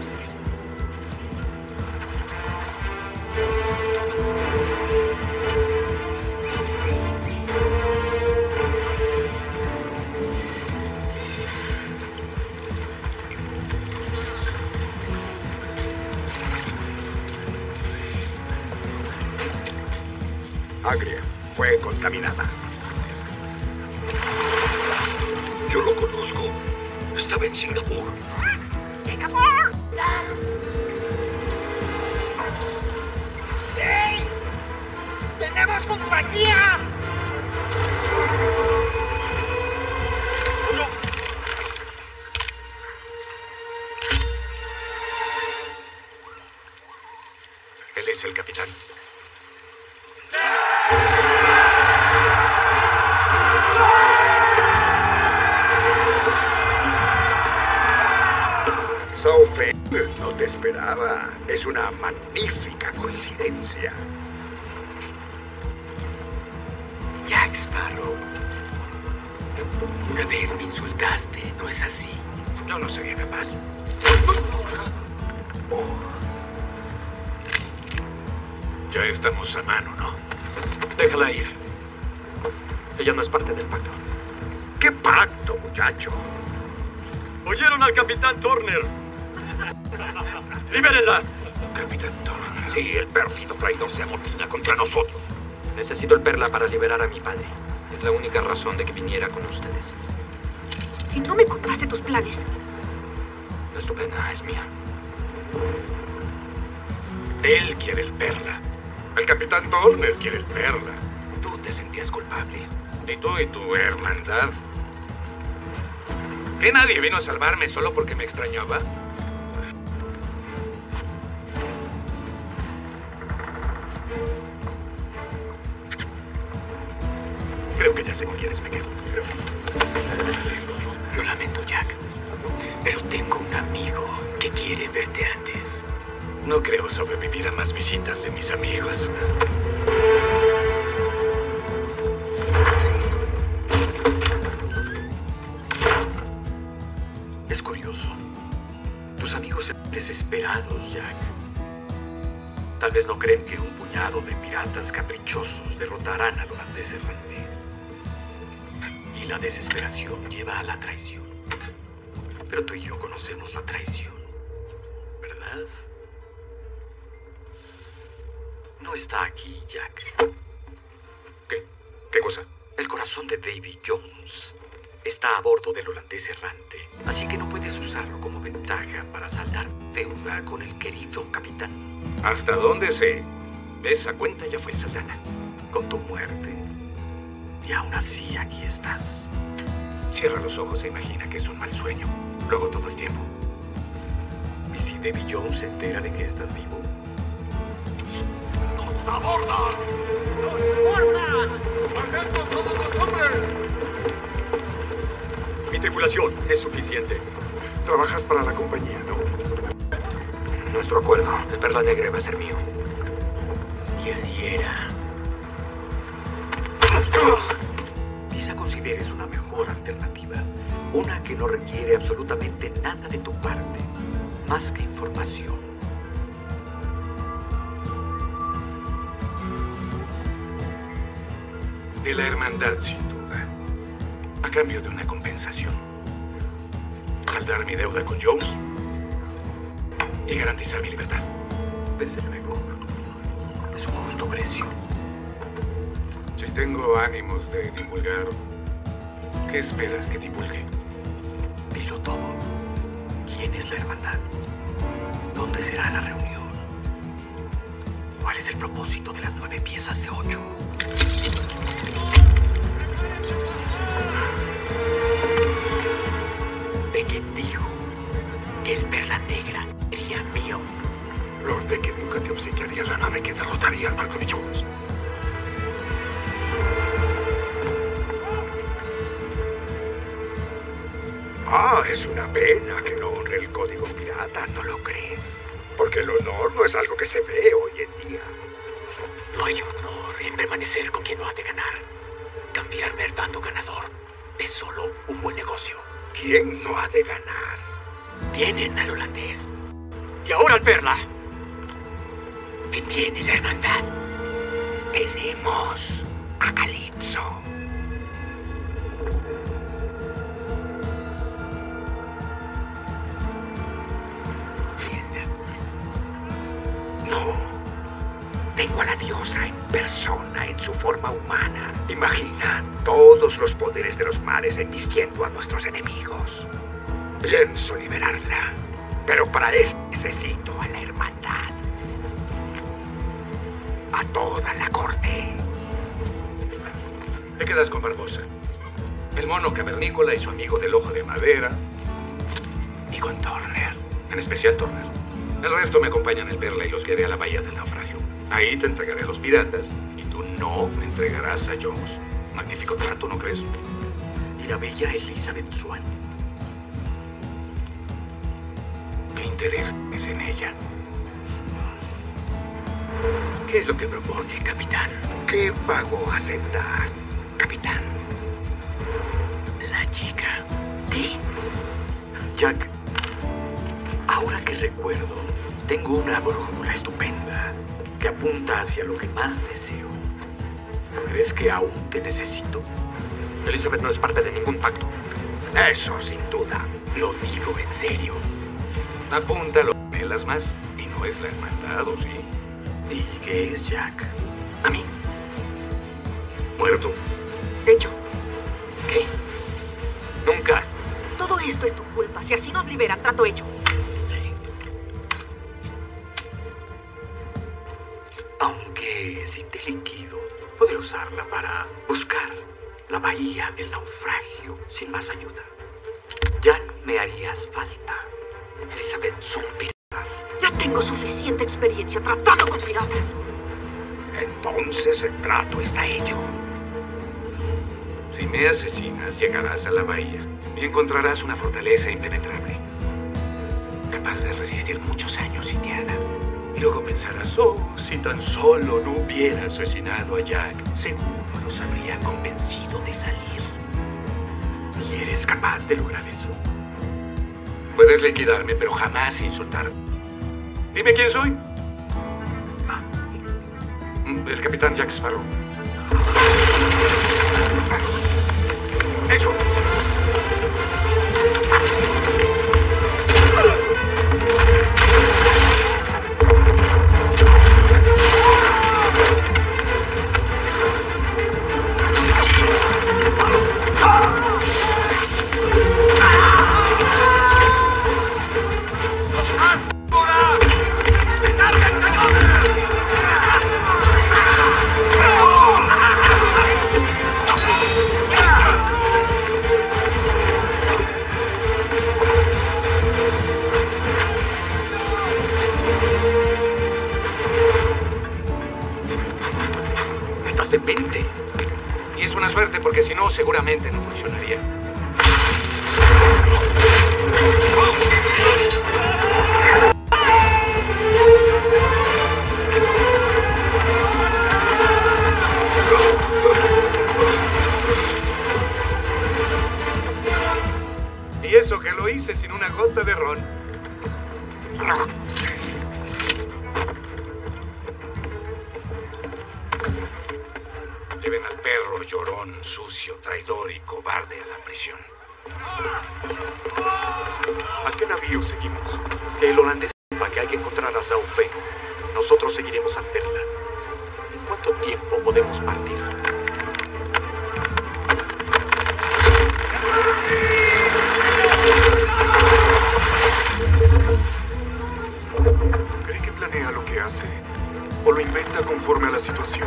Agria fue contaminada. Yo lo conozco. Estaba en Singapur. ¡Singapur! ¡Hey! ¡Tenemos compañía! No. Él es el capitán. Sophie, no te esperaba. Es una magnífica coincidencia. Jack Sparrow. Una vez me insultaste, ¿no es así? Yo no sería capaz. Ya estamos a mano, ¿no? Déjala ir. Ella no es parte del pacto. ¿Qué pacto, muchacho? ¿Oyeron al capitán Turner? ¡Libérenla! Capitán Turner. Sí, el pérfido traidor se amotina contra nosotros. Necesito el Perla para liberar a mi padre. Es la única razón de que viniera con ustedes. ¿Y no me contaste tus planes? No es tu pena, es mía. Él quiere el Perla. El capitán Turner quiere el Perla. Tú te sentías culpable. Y tú y tu hermandad. ¿Que nadie vino a salvarme solo porque me extrañaba? Creo que ya sé con quiénes me quedo. Lo lamento, Jack. Pero tengo un amigo que quiere verte antes. No creo sobrevivir a más visitas de mis amigos. Es curioso. Tus amigos están desesperados, Jack. Tal vez no creen que un puñado de piratas caprichosos derrotarán al holandés errante. Y la desesperación lleva a la traición. Pero tú y yo conocemos la traición, ¿verdad? No está aquí, Jack. ¿Qué? ¿Qué cosa? El corazón de Davy Jones está a bordo del holandés errante, así que no puedes usarlo como ventaja para saldar deuda con el querido capitán. Hasta donde sé, esa cuenta ya fue saldada. Con tu muerte. Y aún así aquí estás. Cierra los ojos e imagina que es un mal sueño. Lo hago todo el tiempo. ¿Y si Davy Jones se entera de que estás vivo? ¡Nos abordan! ¡Nos abordan! ¡Atentos todos los hombres! Mi tripulación es suficiente. Trabajas para la compañía, ¿no? Nuestro acuerdo. El Perla Negra va a ser mío. Y así era. Quizá consideres una mejor alternativa. Una que no requiere absolutamente nada de tu parte, más que información. De la hermandad, sin duda. A cambio de una compensación. Saldar mi deuda con Jones y garantizar mi libertad. Desde luego. Es un justo precio. Si tengo ánimos de divulgar, ¿qué esperas que divulgue? Dilo todo. ¿Quién es la hermandad? ¿Dónde será la reunión? ¿Cuál es el propósito de las 9 piezas de 8? Beckett dijo que el Perla Negra sería mío. Lord Beckett nunca te obsequiaría la nave que derrotaría al barco de Jones. Ah, es una pena que no honre el código pirata, ¿no lo crees? Porque el honor no es algo que se ve hoy en día. No hay honor en permanecer con quien no ha de ganar. Cambiarme al bando ganador es solo un buen negocio. ¿Quién no ha de ganar? Tienen al holandés. Y ahora al Perla. ¿Qué tiene la hermandad? Tenemos a Calypso. No. Tengo a la diosa en persona, en su forma humana. Imagina todos los poderes de los mares embistiendo a nuestros enemigos. Pienso liberarla, pero para eso necesito a la hermandad. A toda la corte. Te quedas con Barbosa, el mono cavernícola y su amigo del ojo de madera, y con Turner, en especial Turner. El resto me acompañan el Perla y los guiaré a la bahía del naufragio. Ahí te entregaré a los piratas y tú no me entregarás a Jones. Magnífico trato, ¿no crees? Y la bella Elizabeth Swann. ¿Qué interés es en ella? ¿Qué es lo que propone, capitán? ¿Qué pago aceptar, capitán? La chica. ¿Qué? Jack, ahora que recuerdo, tengo una brújula estupenda que apunta hacia lo que más deseo. ¿Crees que aún te necesito? Elizabeth no es parte de ningún pacto. Eso, sin duda. Lo digo en serio. Apúntalo, las más. Y no es la hermandad, ¿o sí? ¿Y qué es, Jack? A mí. muerto. Hecho. ¿Qué? Nunca. Todo esto es tu culpa. Si así nos liberan, trato hecho. Sí. Aunque si te liquido, podré usarla para buscar la bahía del naufragio sin más ayuda. Ya no me harías falta. Elizabeth, son piratas. Ya tengo suficiente experiencia tratando con piratas. Entonces el trato está hecho. Si me asesinas, llegarás a la bahía y encontrarás una fortaleza impenetrable, capaz de resistir muchos años sitiada. Y luego pensarás, oh, si tan solo no hubiera asesinado a Jack, seguro los habría convencido de salir. ¿Y eres capaz de lograr eso? Puedes liquidarme, pero jamás insultarme. Dime quién soy. El capitán Jack Sparrow. ¡Hecho! Demente. Y es una suerte porque si no, seguramente no funcionaría. Y eso que lo hice sin una gota de ron. Lleven al perro llorón, sucio, traidor y cobarde a la prisión. ¿A qué navío seguimos? Que el holandés sepa que hay que encontrar a Sao Feng. Nosotros seguiremos al Perla. ¿En cuánto tiempo podemos partir? ¿Cree que planea lo que hace? ¿O lo inventa conforme a la situación?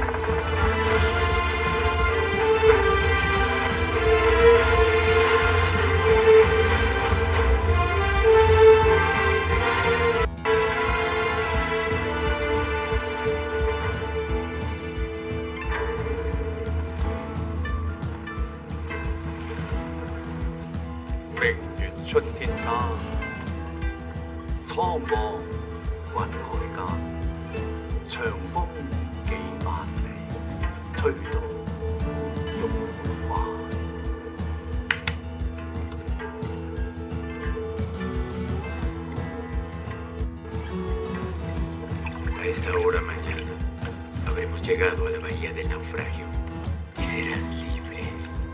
A esta hora mañana habremos llegado a la bahía del naufragio y serás libre.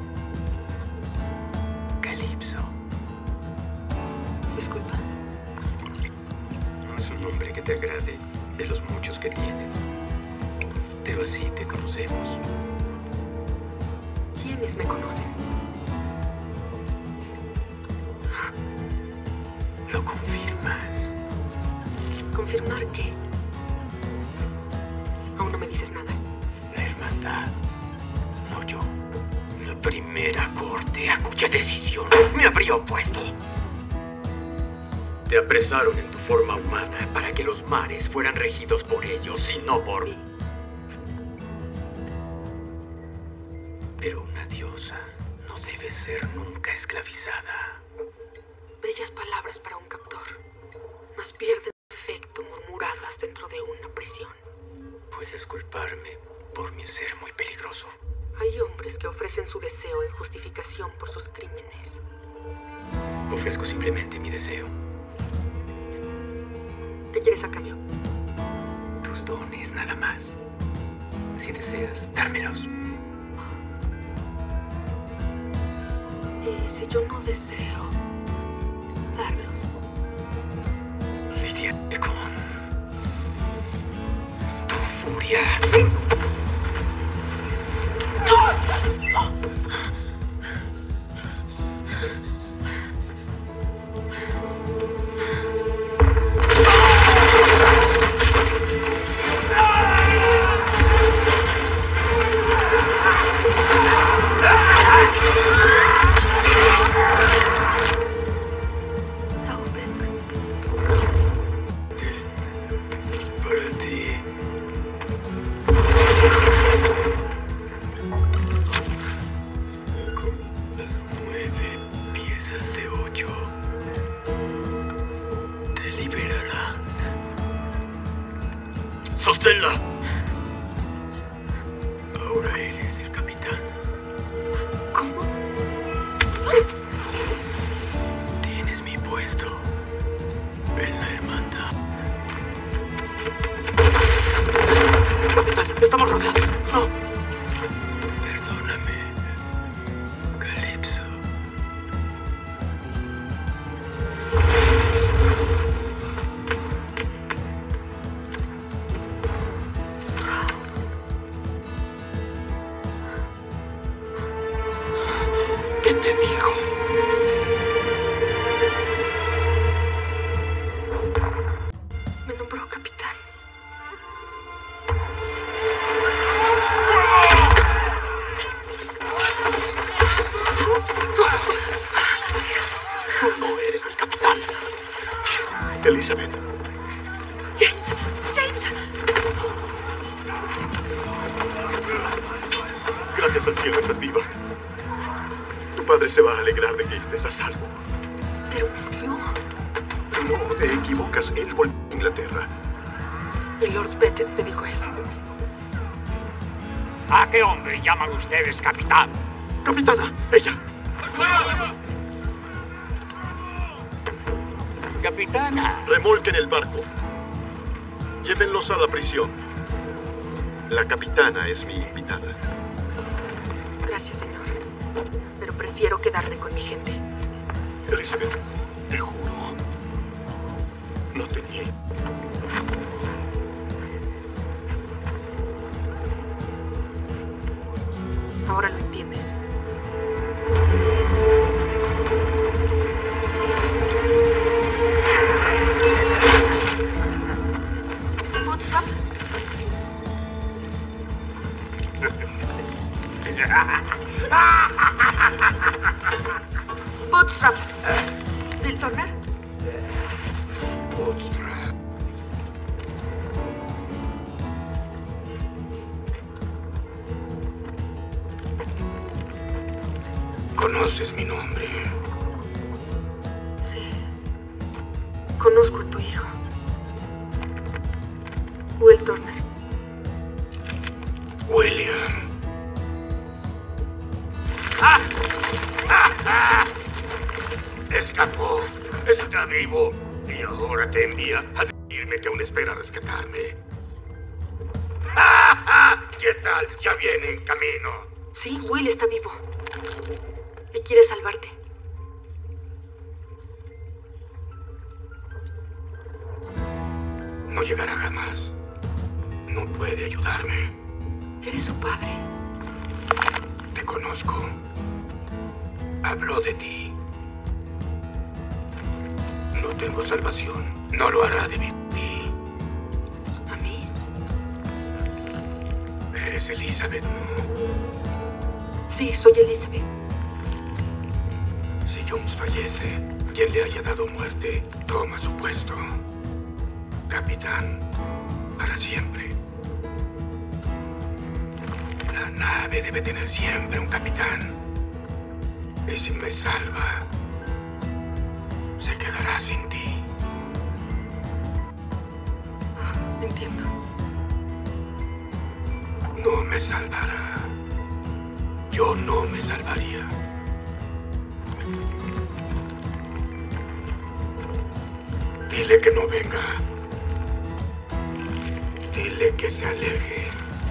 Calypso. Disculpa. No es un nombre que te agrade de los muchos que tienes, pero así te conocemos. ¿Quiénes me conocen? ¿Lo confirmas? ¿Confirmar qué? Aún no me dices nada. La hermandad, no yo. La primera corte a cuya decisión me habría opuesto. Te apresaron en tu forma humana para que los mares fueran regidos por ellos y no por mí. Pero una diosa no debe ser nunca esclavizada. Bellas palabras para un captor, mas pierden efecto murmuradas dentro de una prisión. Puedes culparme por mi ser muy peligroso. Hay hombres que ofrecen su deseo en justificación por sus crímenes. Ofrezco simplemente mi deseo. ¿Qué quieres a cambio? Tus dones, nada más. Si deseas, dármelos. ¿Y si yo no deseo darlos? Lídiate con tu furia. ¡No! No. Perdóname, Calypso. ¿Qué te digo? Me nombró capitán. No eres mi capitán. Elizabeth. James. Gracias al cielo estás viva. Tu padre se va a alegrar de que estés a salvo. Pero murió. No, te equivocas. Él volvió a Inglaterra. Y Lord Pettet te dijo eso. ¿A qué hombre llaman ustedes capitán? Capitana, ella. Capitana. Remolquen el barco. Llévenlos a la prisión. La capitana es mi invitada. Gracias, señor. Pero prefiero quedarme con mi gente. Elizabeth, te juro. No tenía. Ahora lo entiendes. Bootstrap. Bootstrap. Bill Turner. Bootstrap. ¿Conoces mi nombre? Sí. Conozco a tu hijo. Will Turner. William. Escapó. Está vivo. Y ahora te envía a decirme que aún espera rescatarme. ¿Qué tal? Ya viene en camino. Sí, Will está vivo. Y quiere salvarte. No llegará jamás. No puede ayudarme. Eres su padre. Te conozco. Habló de ti. No tengo salvación. No lo hará de ti. ¿A mí? Eres Elizabeth, ¿no? Sí, soy Elizabeth. Si Jones fallece, quien le haya dado muerte toma su puesto. Capitán, para siempre. La nave debe tener siempre un capitán. Y si me salva, se quedará sin ti. Entiendo. No me salvará. Yo no me salvaría. Dile que no venga. Dile que se aleje.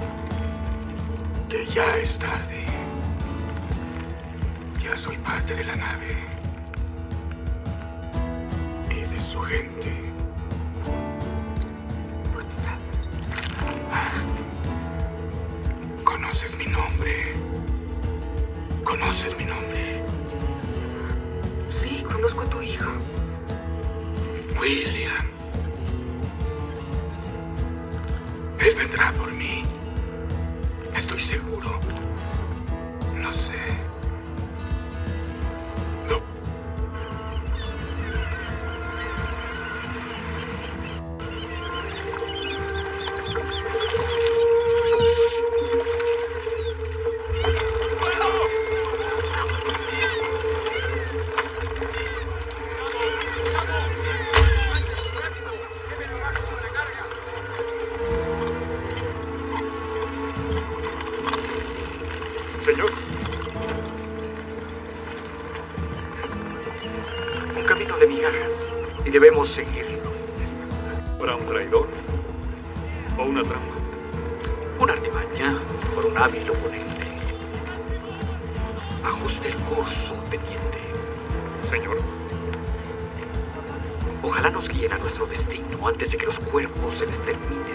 Que ya es tarde. Ya soy parte de la nave. Y de su gente. Bootstrap. Conoces mi nombre. Conoces mi nombre. Sí, conozco a tu hijo. William. Él vendrá por mí. Estoy seguro. No sé. No. Señor. Un camino de migajas y debemos seguirlo. ¿Para un traidor? ¿O una trampa? Una artimaña. hábil oponente. Ajuste el curso, teniente. Señor. Ojalá nos guíen a nuestro destino antes de que los cuerpos se les terminen.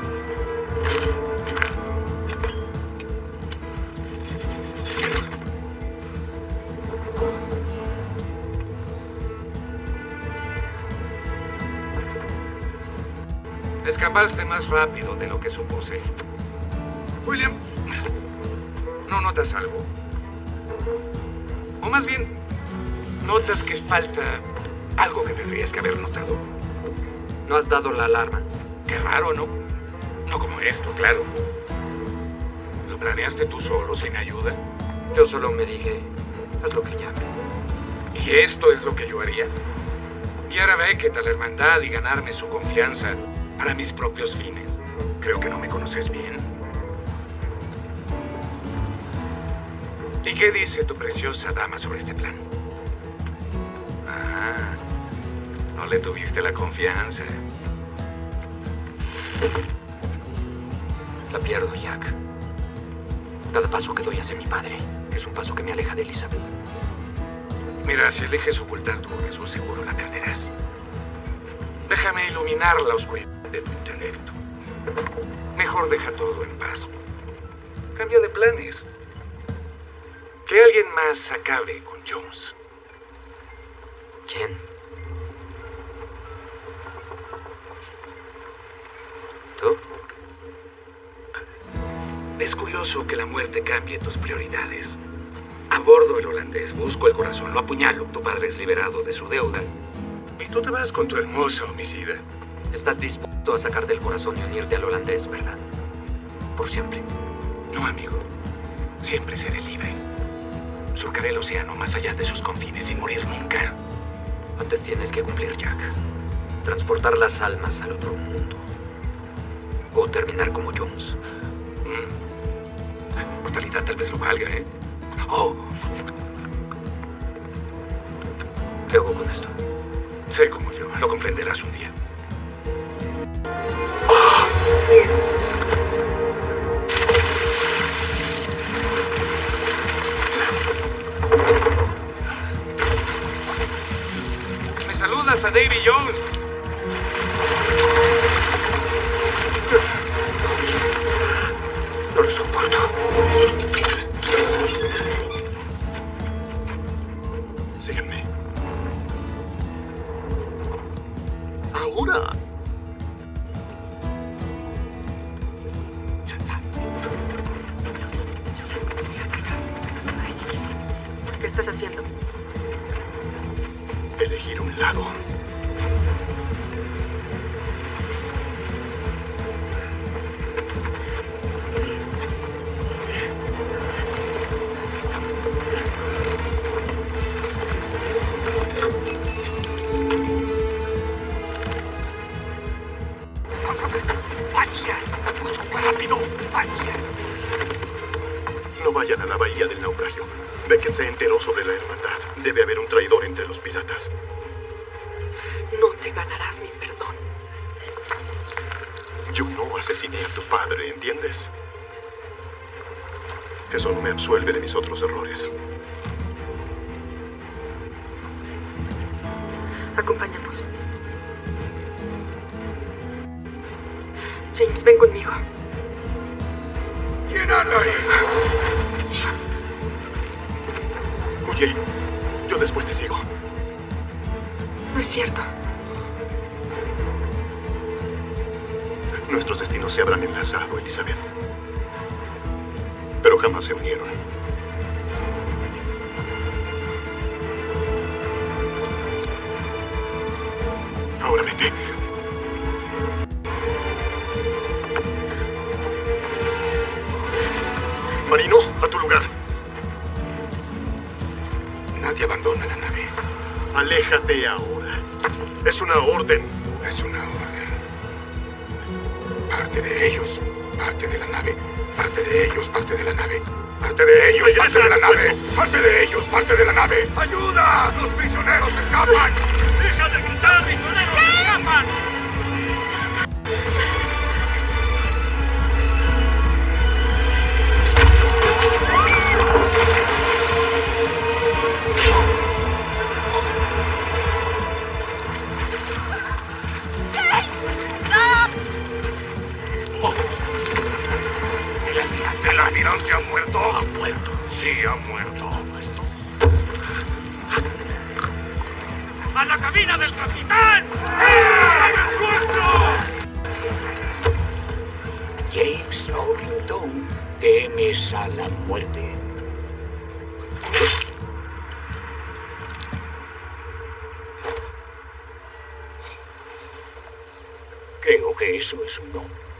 Escapaste más rápido de lo que supuse. William, ¿no notas algo? O más bien, ¿notas que falta algo que tendrías que haber notado? No has dado la alarma. Qué raro, ¿no? No como esto, claro. ¿Lo planeaste tú solo, sin ayuda? Yo solo me dije, haz lo que Jack. ¿Y esto es lo que yo haría? Guiar a Beckett a la hermandad y ganarme su confianza para mis propios fines. Creo que no me conoces bien. ¿Y qué dice tu preciosa dama sobre este plan? Ah, no le tuviste la confianza. La pierdo, Jack. Cada paso que doy hacia mi padre es un paso que me aleja de Elizabeth. Mira, si eliges ocultar tu corazón, seguro la perderás. Déjame iluminar la oscuridad de tu intelecto. Mejor deja todo en paz. Cambia de planes. Que alguien más acabe con Jones. ¿Quién? ¿Tú? Es curioso que la muerte cambie tus prioridades. Abordo el holandés, busco el corazón, lo apuñalo. Tu padre es liberado de su deuda. Y tú te vas con tu hermosa homicida. Estás dispuesto a sacar del corazón y unirte al holandés, ¿verdad? Por siempre. No, amigo. Siempre seré libre. Surcaré el océano más allá de sus confines sin morir nunca. Antes tienes que cumplir, Jack. Transportar las almas al otro mundo. O terminar como Jones. Mortalidad tal vez lo valga, ¿eh? Oh. ¿Qué hago con esto? Sé como yo. Lo comprenderás un día. Me saludas a Davy Jones. No lo soporto. Sígueme. Ahora. ¿Qué estás haciendo? Elegir un lado. ¡Rápido! No vayan a la bahía del naufragio. Beckett se enteró sobre la hermandad. Debe haber un traidor entre los piratas. No te ganarás mi perdón. Yo no asesiné a tu padre, ¿entiendes? Eso no me absuelve de mis otros errores. Acompáñanos. James, ven conmigo. ¿Quién anda ahí? Oye, yo después te sigo. No es cierto. Nuestros destinos se habrán enlazado, Elizabeth. Pero jamás se unieron. Ahora vete. Marino, a tu lugar. Nadie abandona la nave. Aléjate ahora. Es una orden. Es una orden. Parte de ellos, parte de la nave. Parte de ellos, parte de la nave. Parte de ellos, parte de la nave. Parte de ellos, parte de la nave. ¡Ayuda! ¡Los prisioneros escapan! ¡Deja de gritar! ¡Prisioneros escapan! dijeron que ha muerto? Ha muerto. Sí, ha muerto. ¡A la cabina del capitán! James Norrington, temes a la muerte. Creo que eso es un no.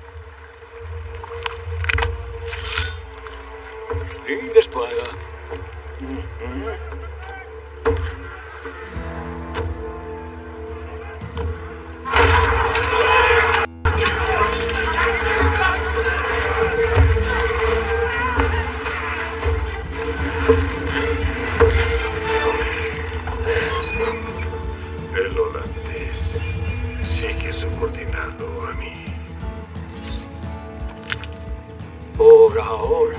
Y la espada. El holandés sigue subordinado a mí. Por ahora.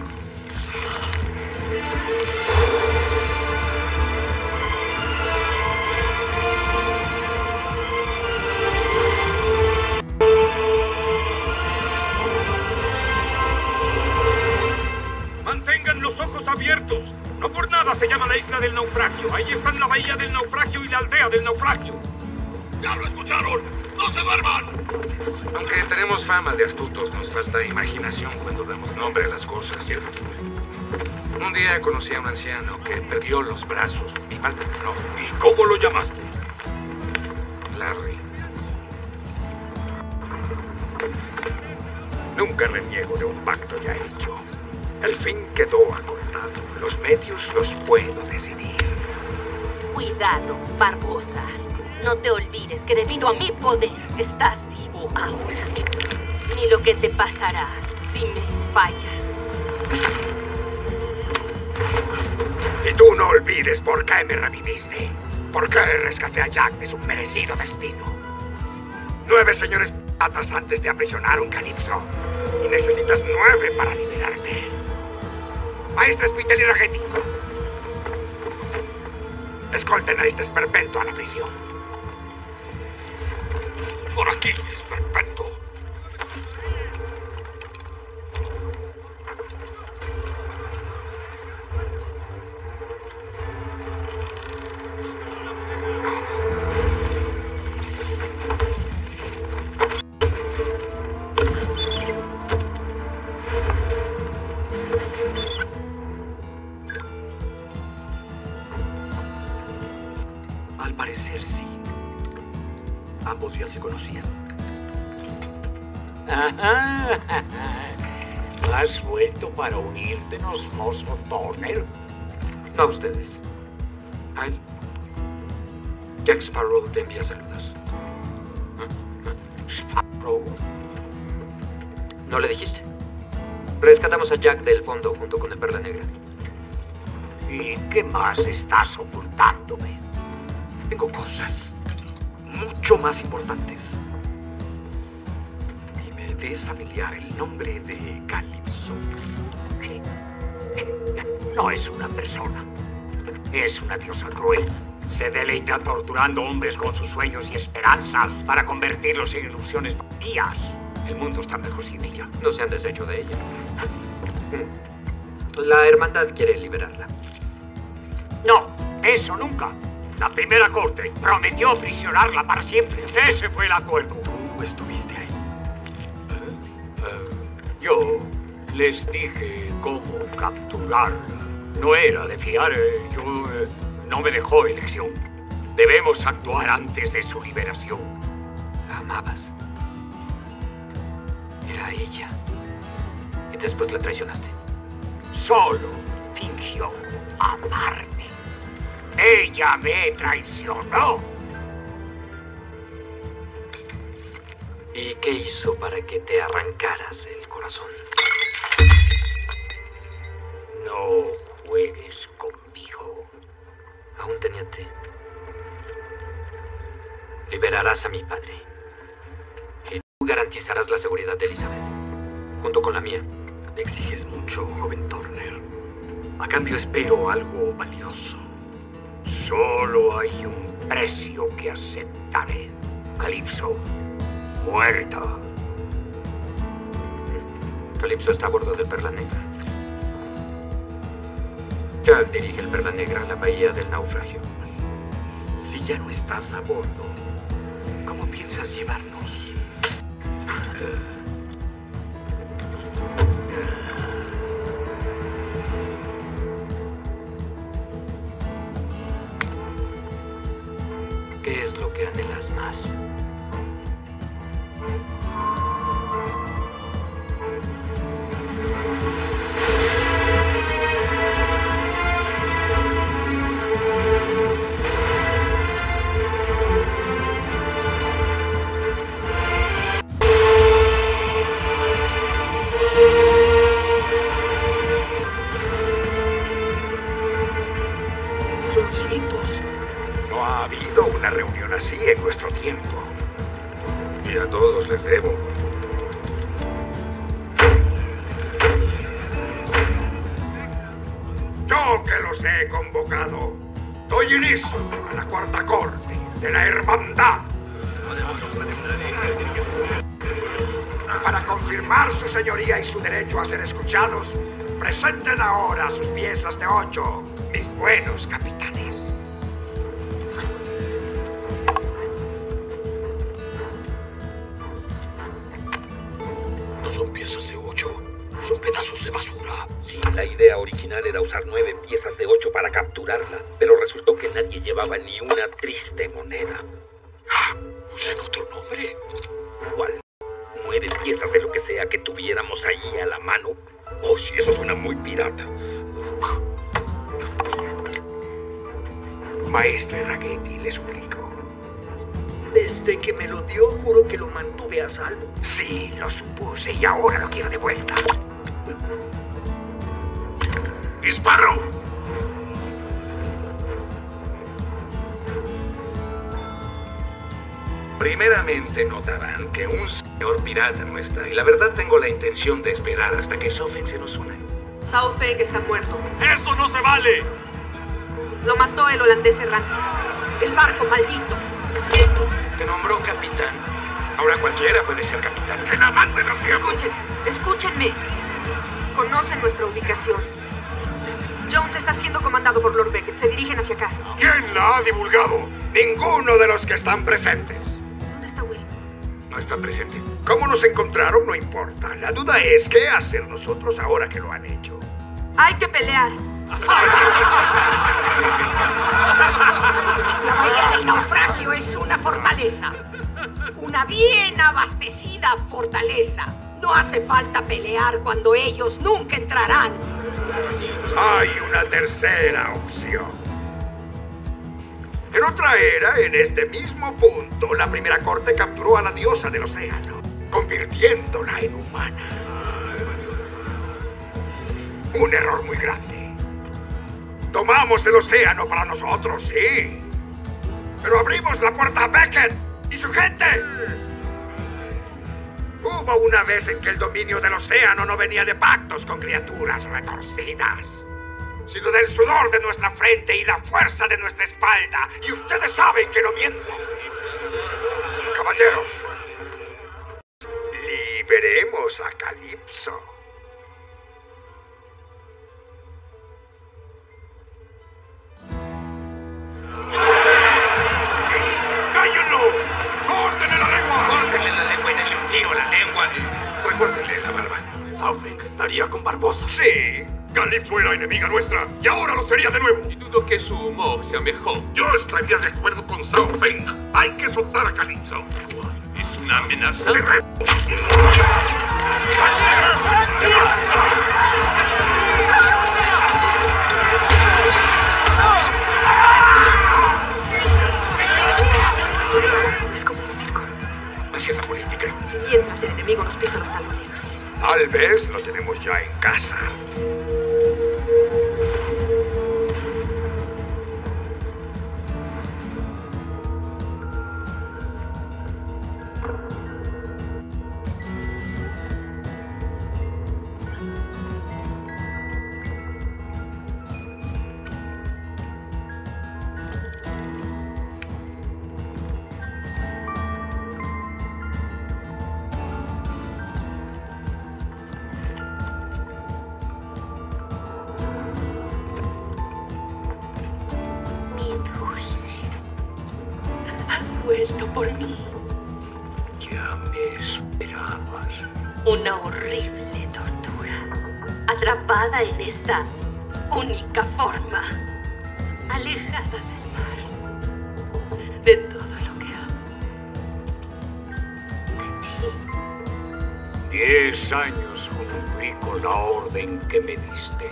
Mantengan los ojos abiertos. No por nada se llama la isla del naufragio. Ahí están la bahía del naufragio y la aldea del naufragio. ¡Ya lo escucharon! ¡No se duerman! Aunque tenemos fama de astutos, nos falta imaginación cuando damos nombre a las cosas. Un día conocí a un anciano que perdió los brazos y mal terminó. ¿Y cómo lo llamaste? Larry. Nunca reniego de un pacto ya hecho. El fin quedó acordado. Los medios los puedo decidir. Cuidado, Barbosa. No te olvides que debido a mi poder estás vivo ahora. Ni lo que te pasará si me fallas. Y tú no olvides por qué me reviviste. Por qué rescaté a Jack de su merecido destino. 9 señores piratas antes te aprisionaron, Calypso. Y necesitas 9 para liberarte. Maestre Spittel y Ragetti. Escolten a este esperpento a la prisión. Por aquí, esperpento. Al parecer, sí. Ambos ya se conocían. ¿Has vuelto para unírtenos, Mozo Turner? No a ustedes. A él. Jack Sparrow te envía saludos. Sparrow. ¿No le dijiste? Rescatamos a Jack del fondo junto con el Perla Negra. ¿Y qué más estás ocultándome? Tengo cosas mucho más importantes. Y me es familiar el nombre de Calypso. No es una persona. Es una diosa cruel. Se deleita torturando hombres con sus sueños y esperanzas para convertirlos en ilusiones vacías. El mundo está mejor sin ella. No se han deshecho de ella. La hermandad quiere liberarla. No, eso nunca. La primera corte prometió aprisionarla para siempre. Ese fue el acuerdo. ¿Tú estuviste ahí? Yo les dije cómo capturarla. No era de fiar. No me dejó elección. Debemos actuar antes de su liberación. La amabas. Era ella. Y después la traicionaste. Solo fingió amarme. Ella me traicionó. ¿Y qué hizo para que te arrancaras el corazón? No juegues conmigo. Aún teniente. Liberarás a mi padre. Y tú garantizarás la seguridad de Elizabeth. Junto con la mía. Me exiges mucho, joven Turner. A cambio espero algo valioso. Solo hay un precio que aceptaré. Calypso, muerta. Calypso está a bordo del Perla Negra. Jack dirige el Perla Negra a la bahía del naufragio. Si ya no estás a bordo, ¿cómo piensas llevarnos? ¿Qué es lo que anhelas más? Son cientos. No ha habido una reunión así en nuestro tiempo. Y a todos les debo. Yo que los he convocado, doy inicio a la cuarta corte de la hermandad. Para confirmar su señoría y su derecho a ser escuchados, presenten ahora sus piezas de 8, mis buenos capitanes. No son piezas de 8, son pedazos de basura. Sí, la idea original era usar 9 piezas de 8 para capturarla, pero resultó que nadie llevaba ni una triste moneda. ¿Usen otro nombre? ¿Cuál? 9 piezas de lo que sea que tuviéramos ahí a la mano. Oh, sí, eso suena muy pirata. Maestre Ragetti, le suplico. Desde que me lo dio, juro que lo mantuve a salvo. Sí, lo supuse y ahora lo quiero de vuelta. ¡Sparrow! Primeramente notarán que un señor pirata no está, y la verdad tengo la intención de esperar hasta que Sofen se nos une. Sao Feng está muerto. ¡Eso no se vale! Lo mató el holandés errante. El barco maldito. Te nombró capitán. Ahora cualquiera puede ser capitán. ¡Que la manden los tiempos! Escúchenme. Conocen nuestra ubicación. Jones está siendo comandado por Lord Beckett. Se dirigen hacia acá. ¿Quién la ha divulgado? Ninguno de los que están presentes. ¿Dónde está Will? No está presente. ¿Cómo nos encontraron? No importa. La duda es qué hacer nosotros ahora que lo han hecho. Hay que pelear. La bahía del naufragio es una fortaleza. Una bien abastecida fortaleza. No hace falta pelear cuando ellos nunca entrarán. Hay una tercera opción. En otra era, en este mismo punto, la primera corte capturó a la diosa del océano, convirtiéndola en humana. Un error muy grande. Tomamos el océano para nosotros, sí. Pero abrimos la puerta a Beckett y su gente. Hubo una vez en que el dominio del océano no venía de pactos con criaturas retorcidas, sino del sudor de nuestra frente y la fuerza de nuestra espalda. Y ustedes saben que no miento. Caballeros, liberemos a Calypso. ¡Cállenlo! ¡Córtenle la lengua! ¡Córtenle la lengua y denle un tiro a la lengua! Recuérdenle la barba. Sao Feng estaría con Barbosa. Sí. Calypso era enemiga nuestra y ahora lo sería de nuevo. Y dudo que su humor sea mejor. Yo estaría de acuerdo con Sao Feng. Hay que soltar a Calypso. ¿Es una amenaza? Es como un circo. Así es la política. Mientras el enemigo nos pisa los talones. Tal vez lo tenemos ya en casa. vuelto por mí. Ya me esperabas. Una horrible tortura. Atrapada en esta única forma. Alejada del mar. De todo lo que amo. De ti. 10 años cumplí con la orden que me diste.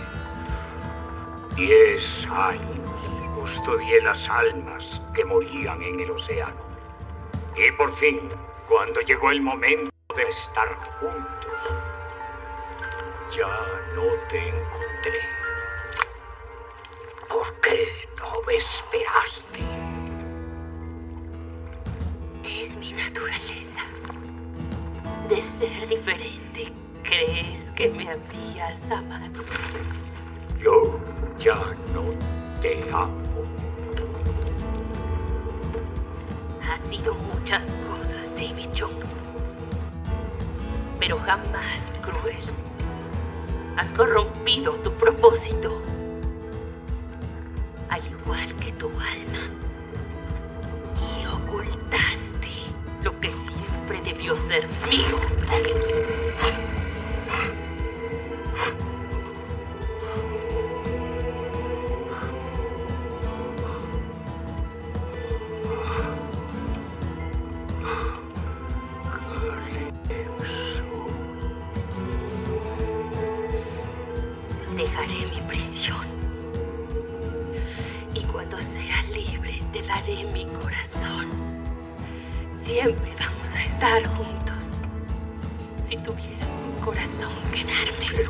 10 años custodié las almas que morían en el océano. Y por fin, cuando llegó el momento de estar juntos, ya no te encontré. ¿Por qué no me esperaste? Es mi naturaleza. De ser diferente, ¿crees que me habías amado? Yo ya no te amo. Has sido muchas cosas, Davy Jones. Pero jamás cruel. Has corrompido tu propósito. Al igual que tu alma. Y ocultaste lo que siempre debió ser mío. Dejaré mi prisión. Y cuando sea libre, te daré mi corazón. Siempre vamos a estar juntos. Si tuvieras un corazón que darme.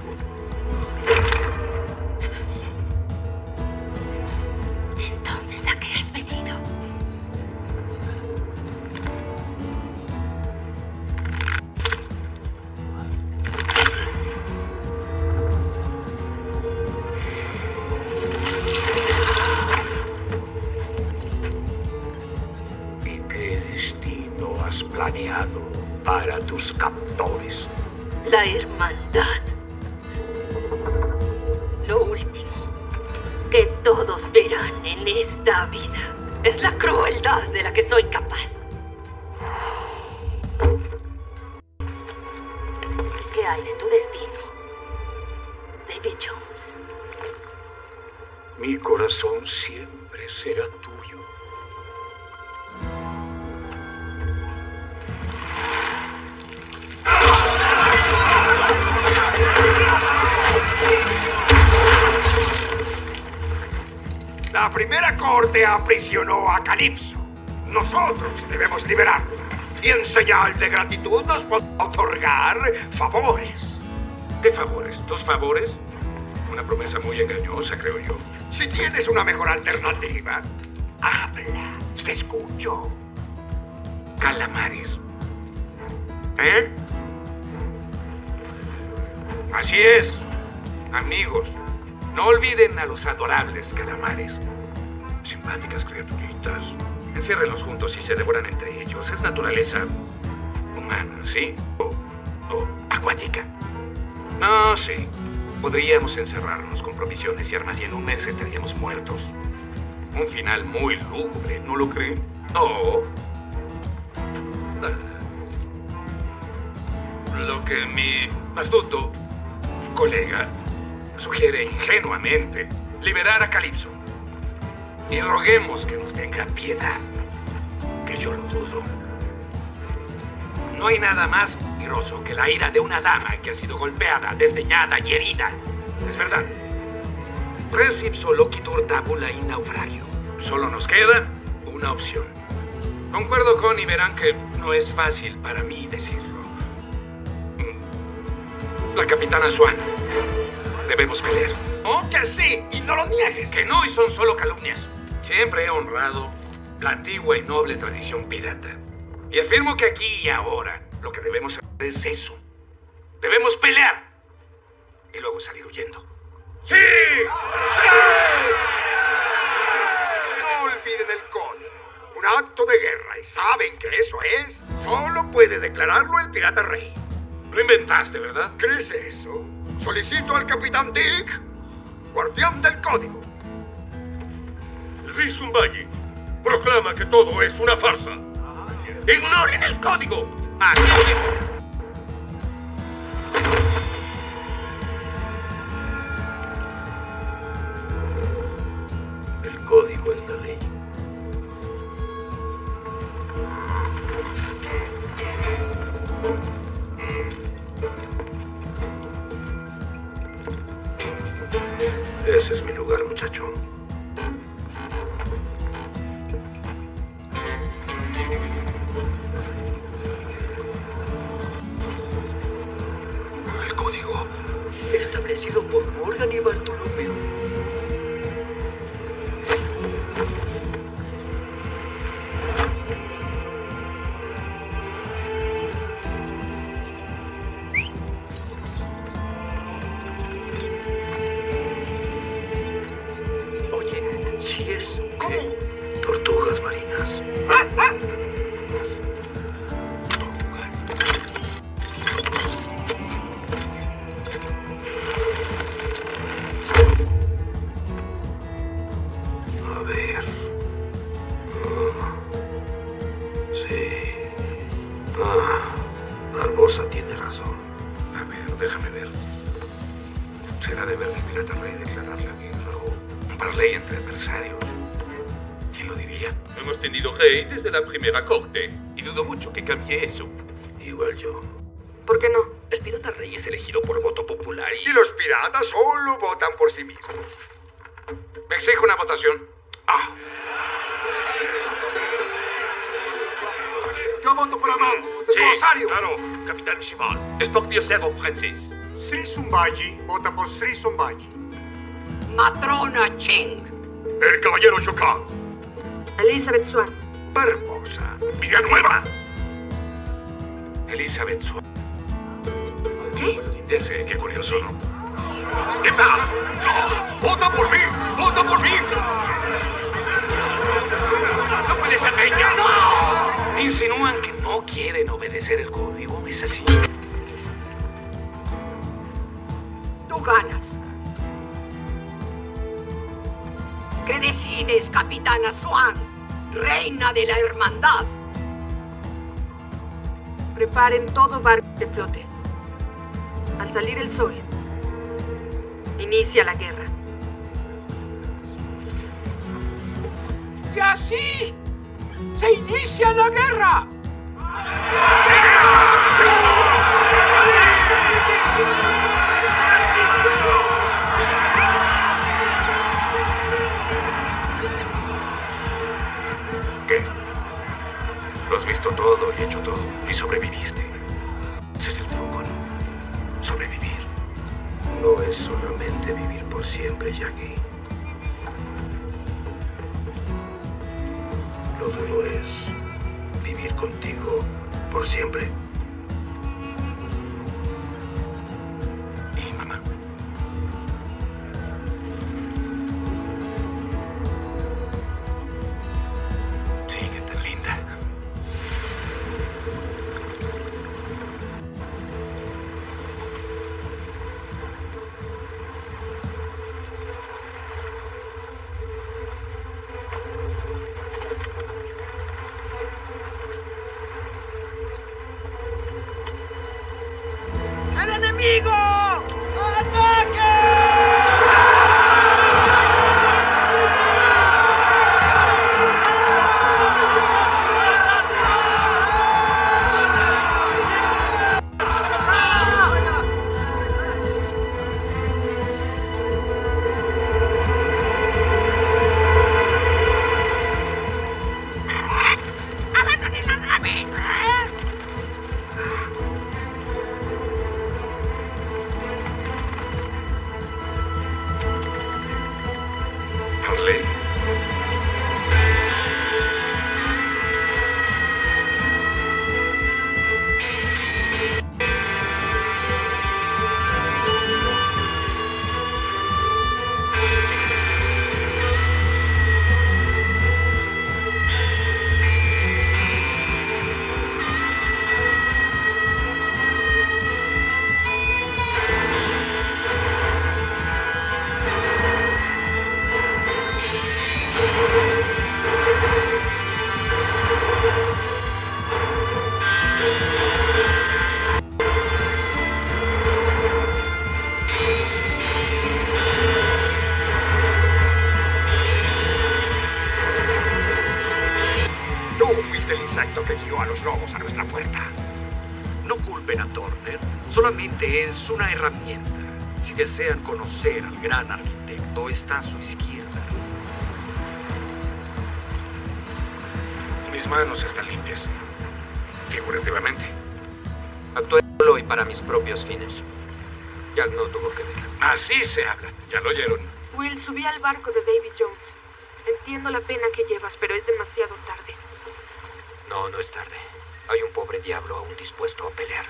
Entonces, ¿a qué has venido? Planeado para tus captores. La hermandad. Lo último que todos verán en esta vida es la crueldad de la que soy capaz. ¿Qué hay de tu destino, Davy Jones? Mi corazón siempre será tuyo. La primera corte aprisionó a Calypso. Nosotros debemos liberarla. Y en señal de gratitud nos podemos otorgar favores. ¿Qué favores? ¿Tus favores? Una promesa muy engañosa, creo yo. Si tienes una mejor alternativa, habla. Te escucho. Calamares. ¿Eh? Así es. Amigos, no olviden a los adorables calamares. Simpáticas criaturitas. Enciérrenlos juntos y se devoran entre ellos. Es naturaleza humana, ¿sí? O acuática. No, sí. Podríamos encerrarnos con provisiones y armas y en un mes estaríamos muertos. Un final muy lúgubre, ¿no lo creen? O lo que mi astuto colega sugiere ingenuamente: liberar a Calypso. Y roguemos que nos tenga piedad, que yo lo dudo. No hay nada más peligroso que la ira de una dama que ha sido golpeada, desdeñada y herida. Es verdad. Res ipso loquitur tabula in naufragio. Solo nos queda una opción. Concuerdo con y verán que no es fácil para mí decirlo. La capitana Swan. Debemos pelear. ¡Oh, que sí! ¡Y no lo niegues! Que no, y son solo calumnias. Siempre he honrado la antigua y noble tradición pirata. Y afirmo que aquí y ahora lo que debemos hacer es eso. Debemos pelear. Y luego salir huyendo. ¡Sí! No olviden el código. Un acto de guerra. Y saben que eso es. Solo puede declararlo el pirata rey. Lo inventaste, ¿verdad? ¿Crees eso? Solicito al capitán Dick, guardián del código. Rizumbayi proclama que todo es una farsa. ¡Ignoren el código! ¡Aquí! El código es la ley. Ese es mi lugar, muchacho. El código establecido por Morgan y Bartolomeo. Oye, si es... ¿Cómo? Tortugas marinas. A ver. Sí. Barbosa tiene razón. A ver, déjame ver. ¿Será deber del pirata rey declarar la guerra o un parley entre adversarios? ¿Quién lo diría? Hemos tenido rey desde la primera corte y dudo mucho que cambie eso. Igual yo. ¿Por qué no? El pirata rey es elegido por voto popular Y los piratas solo votan por sí mismos. Me exijo una votación. Yo voto por Amado, de Rosario. Claro, capitán Chival. El pordiosero francés. Sri Sumbaji vota por Sri Sumbaji. Matrona Cheng. El caballero Shokan. Elizabeth Swan. Barbosa. Villanueva. Elizabeth Swan. ¿Qué? Ese, qué curioso, ¿no? ¿Qué pasa? ¡No! ¡Vota por mí! ¡Vota por mí! ¡No puede ser ella! ¡No! Insinúan que no quieren obedecer el código. ¿Es así? Tú ganas. ¿Qué decides, capitana Swan, reina de la hermandad? Preparen todo barco que flote. Al salir el sol, inicia la guerra. Y así se inicia la guerra. ¿Qué? Lo has visto todo y hecho todo. Y sobreviviste. Ese es el truco, ¿no? Sobrevivir. No es solamente vivir por siempre, Jackie. Lo duro es vivir contigo por siempre. ¿Y mamá? Sí, qué tan linda. a los lobos a nuestra puerta. No culpen a Turner. Solamente es una herramienta. Si desean conocer al gran arquitecto, está a su izquierda. Mis manos están limpias. Figurativamente. Actué solo y para mis propios fines. Jack no tuvo que ver. Así se habla. ¿Ya lo oyeron? Will, subí al barco de Davy Jones. Entiendo la pena que llevas, pero es demasiado tarde. No, no es tarde. Hay un pobre diablo aún dispuesto a pelear.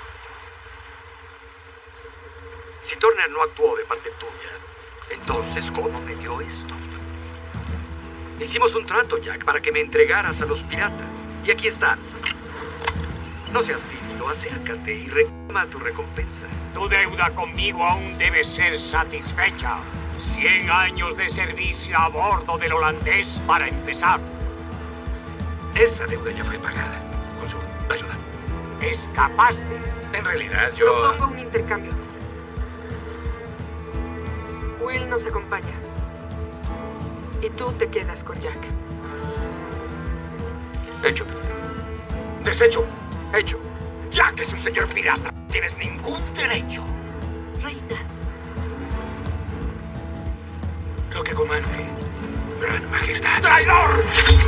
Si Turner no actuó de parte tuya, entonces ¿cómo me dio esto? Hicimos un trato, Jack, para que me entregaras a los piratas. Y aquí está. No seas tímido, acércate y reclama tu recompensa. Tu deuda conmigo aún debe ser satisfecha. 100 años de servicio a bordo del holandés para empezar. Esa deuda ya fue pagada. Con su ayuda. Es capaz de... En realidad, yo... Propongo un intercambio. Will nos acompaña. Y tú te quedas con Jack. Hecho. Desecho. Hecho. Jack es un señor pirata. No tienes ningún derecho. Reina. Lo que comande. Gran majestad. ¡Traidor!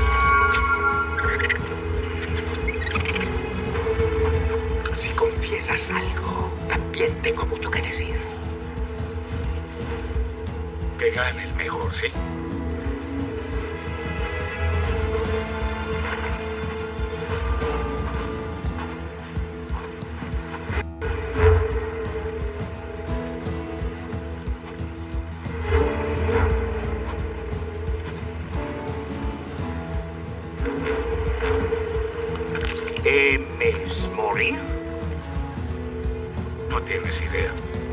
Si confiesas algo, también tengo mucho que decir. Que gane el mejor, ¿sí? ¿Temes morir? No tienes idea.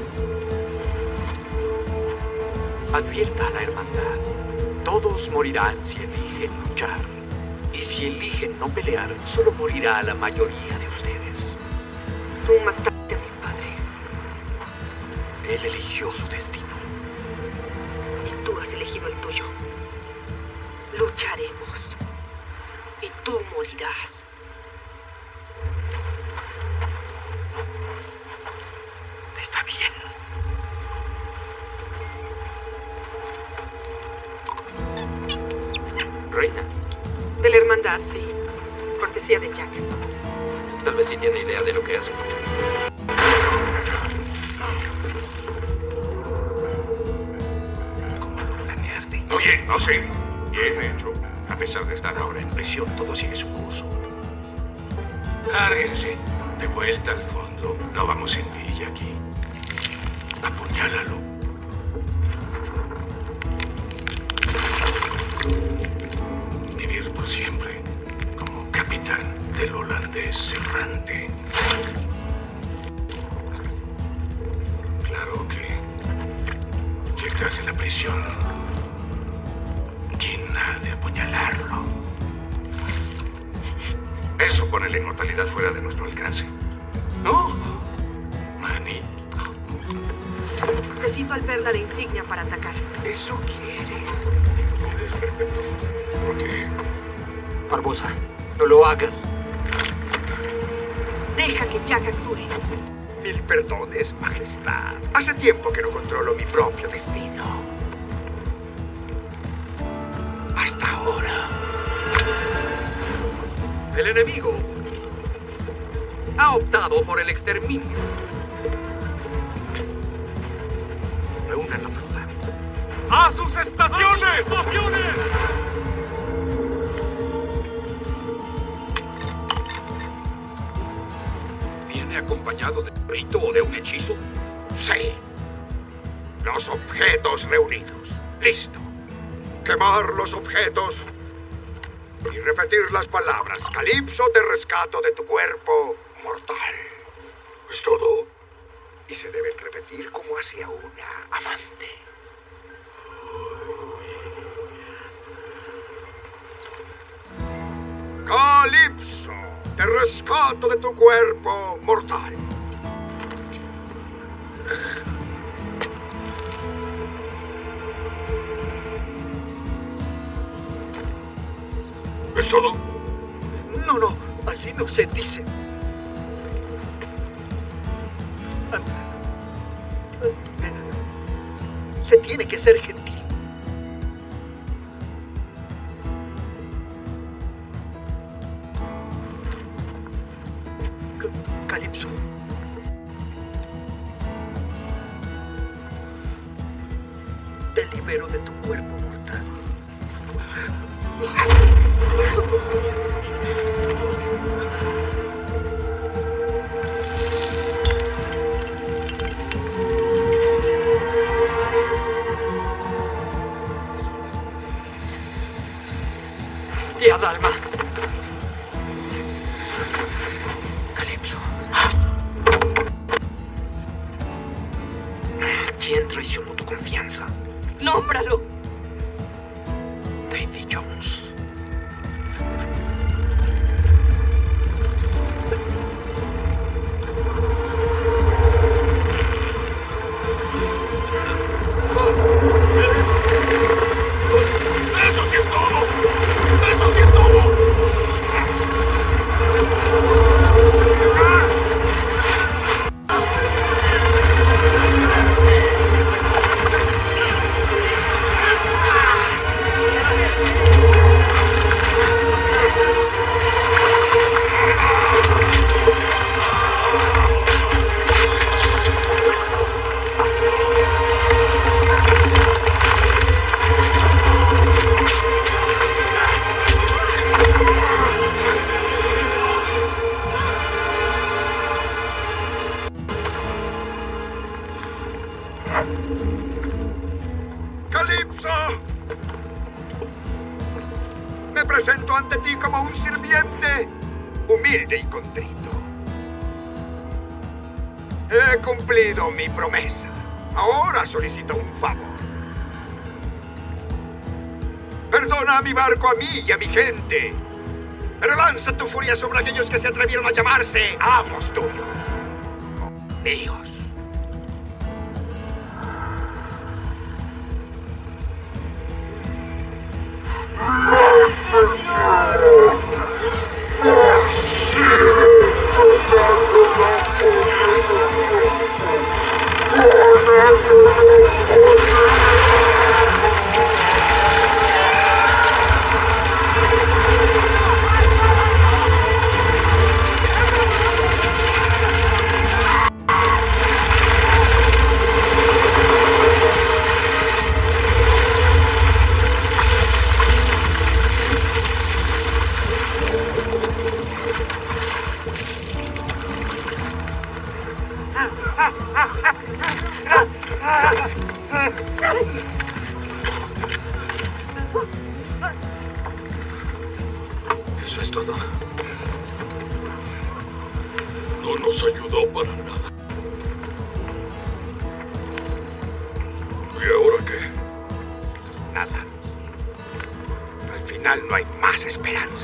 Advierta a la hermandad. Todos morirán si eligen luchar. Y si eligen no pelear, solo morirá la mayoría de ustedes. Tú mataste a mi padre. Él eligió su destino. Y tú has elegido el tuyo. Lucharemos. Y tú morirás. Está bien. Reina. De la hermandad, sí. Cortesía de Jack. Tal vez sí tiene idea de lo que hace. ¿Cómo lo planeaste? Oye, no sé. Bien hecho. A pesar de estar ahora en prisión, todo sigue su curso. Lárguense. De vuelta al fondo. No vamos en ti, Jackie. Apuñálalo. Vivir por siempre como capitán del holandés errante. Claro que si estás en la prisión, digna de apuñalarlo. Eso pone la inmortalidad fuera de nuestro alcance. ¿No? Manny. Necesito al perla de insignia para atacar. ¿Eso quieres? Es perfecto. ¿Por qué? Barbosa, no lo hagas. Deja que Jack actúe. Mil perdones, majestad. Hace tiempo que no controlo mi propio destino. Hasta ahora. El enemigo ha optado por el exterminio. Reúnan la flota. ¡A sus estaciones! ¿Viene acompañado de un rito o de un hechizo? Sí. Los objetos reunidos. Listo. Quemar los objetos y repetir las palabras. Calipso, te rescato de tu cuerpo mortal. ¿Es todo? Y se deben repetir como hacia una amante. Calipso, te rescato de tu cuerpo mortal. ¿Es todo? No, así Así no se dice. Se tiene que ser gentil. Calypso. Te libero de tu cuerpo mortal. Tía Dalma. Calypso. ¿Quién traicionó tu confianza? ¡Nómbralo! Davy Jones. ¡Eso sí es todo! ¡Eso sí es todo! ¡Calypso! Me presento ante ti como un sirviente, humilde y contrito. He cumplido mi promesa. Ahora solicito un favor. Perdona a mi barco, a mí y a mi gente. Pero lanza tu furia sobre aquellos que se atrevieron a llamarse amos tuyos. Míos. Eso es todo. No nos ayudó para nada. ¿Y ahora qué? Nada. Al final no hay más esperanza.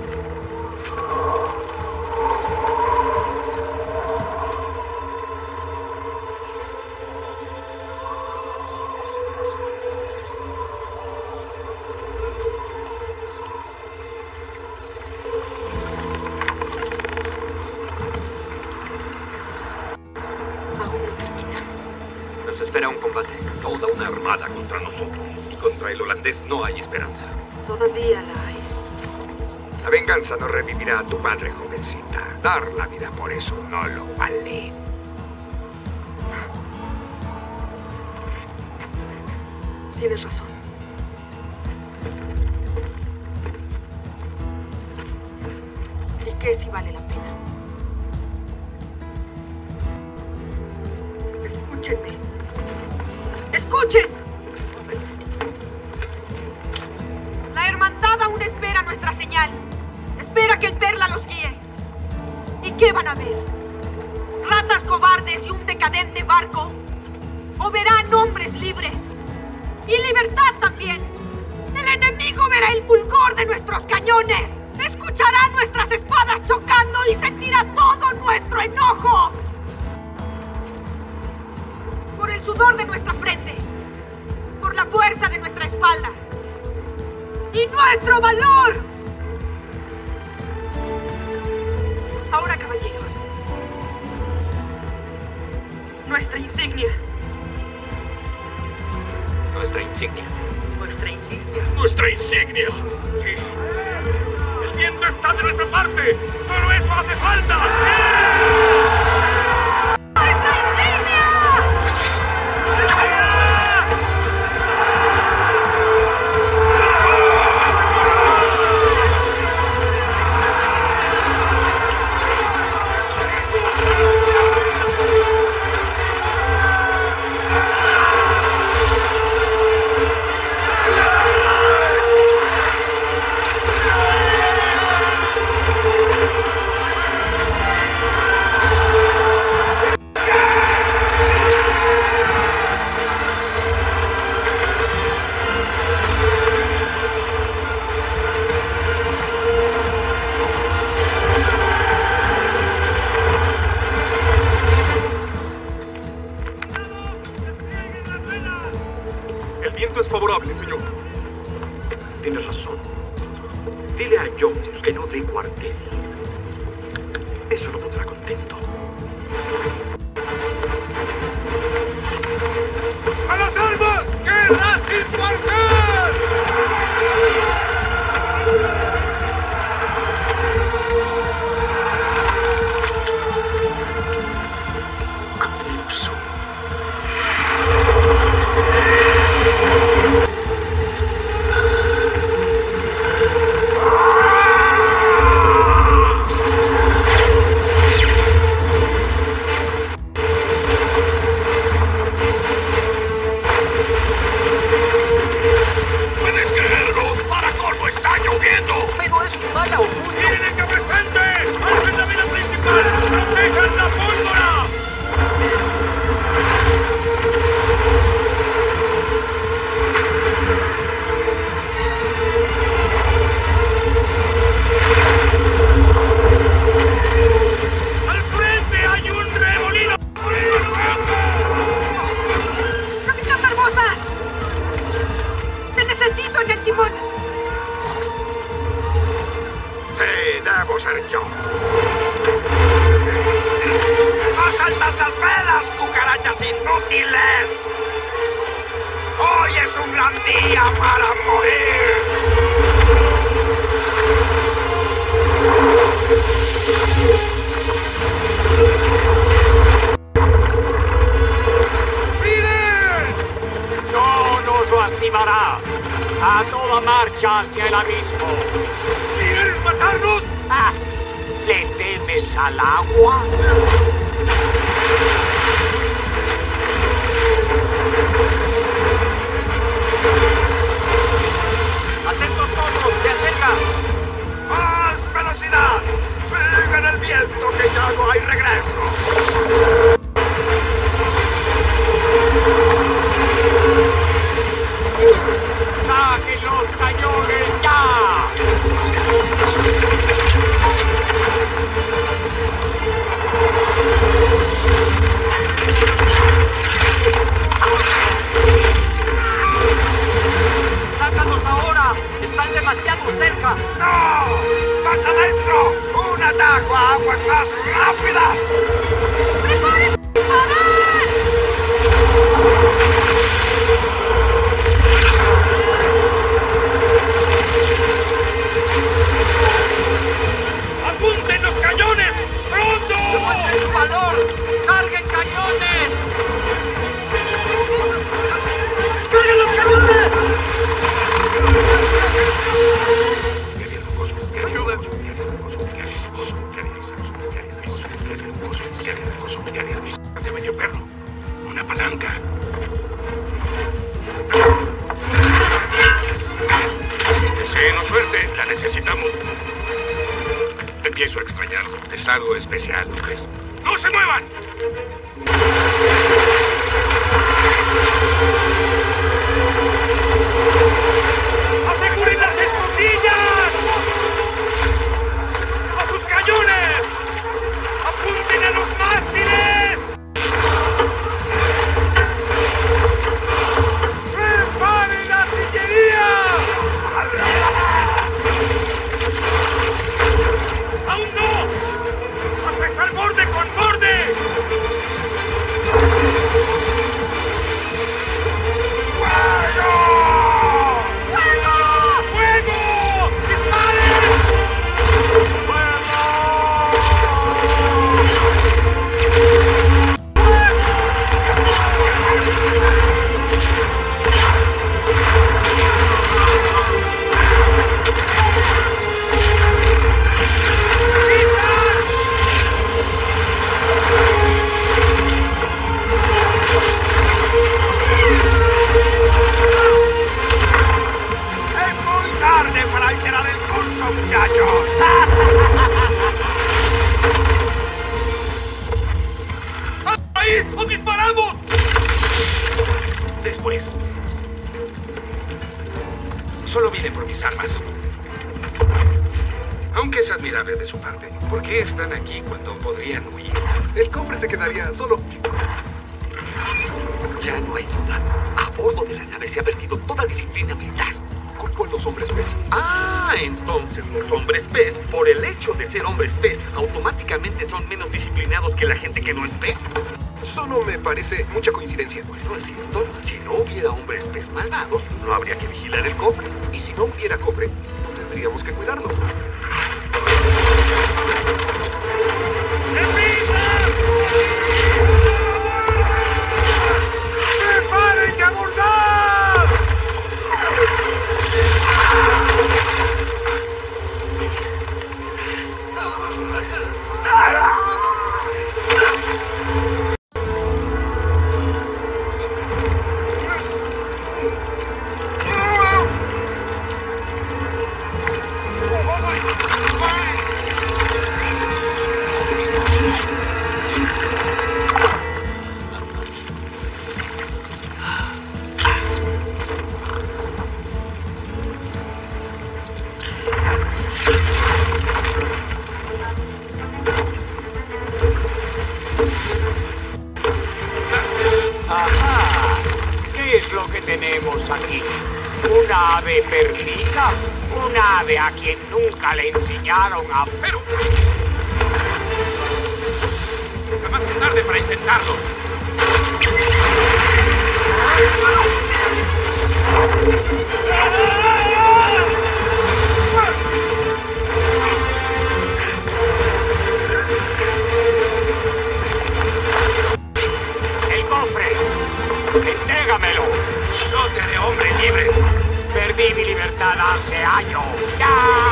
Nos espera un combate. Toda una armada contra nosotros. Y contra el holandés no hay esperanza. Todavía la hay. La venganza no revivirá a tu padre, jovencita. Dar la vida por eso no lo vale. Tienes razón. ¿Y qué si vale la pena? Escúchenme. ¡Escuchen! La hermandad aún espera nuestra señal. Espera que el Perla los guíe. ¿Y qué van a ver? ¿Ratas cobardes y un decadente barco? ¿O verán hombres libres? ¡Y libertad también! ¡El enemigo verá el fulgor de nuestros cañones! ¡Escuchará nuestras espadas chocando y sentirá todo nuestro enojo! Por el sudor de nuestra frente, por la fuerza de nuestra espalda y nuestro valor. Ahora, caballeros. Nuestra insignia. Nuestra insignia. Nuestra insignia. ¡Nuestra insignia! Sí. ¡El viento está de nuestra parte! ¡Solo eso hace falta! ¡Nuestra insignia! Es favorable, señor. Tienes razón. Dile a Jones que no dé cuartel. Eso lo pondrá contento. ¡A las armas! ¡Guerra sin cuartel! Calypso. A toda marcha hacia el abismo. ¿Quieres matarnos? Ah, ¿le temes al agua? ¡Atentos todos! ¡Se acerca! ¡Más velocidad! ¡Sigan el viento que ya no hay regreso! ¡Saquen los cañones ya! ¡Sácalos ahora! ¡Están demasiado cerca! ¡No! ¡Más adentro! ¡Un atajo a aguas más rápidas! ¡Prepárense a disparar! ¡Apunten los cañones! ¡Pronto! ¡Demuestren su valor! ¡Carguen cañones! ¡Carguen los cañones! De medio perro. Una palanca. Deseenos suerte, la necesitamos. Empiezo a extrañarlo. Es algo especial, ¿no crees? ¡No se muevan! ¡Aseguren las escotillas! ¡A sus cañones! ¡Apunten a los mástiles! ¡Preparen la artillería! ¡Aún no! Solo vine por mis armas. Aunque es admirable de su parte, ¿por qué están aquí cuando podrían huir? El cofre se quedaría solo. Ya no hay duda. A bordo de la nave se ha perdido toda disciplina militar. Culpo a los hombres pez. Ah, entonces los hombres pez, por el hecho de ser hombres pez, automáticamente son menos disciplinados que la gente que no es pez. Solo me parece mucha coincidencia. Bueno, es cierto. Si no hubiera hombres pez malvados, no habría que vigilar el cofre. Y si no hubiera cofre, no tendríamos que cuidarlo. ¡Prepárense a abordar! Ajá. ¿Qué es lo que tenemos aquí? ¿Una ave perdida? ¿Una ave a quien nunca le enseñaron a... Pero... jamás es tarde para intentarlo. ¡El cofre! ¡Entrégamelo! No te haré hombre libre. Perdí mi libertad hace años. ¡Ya!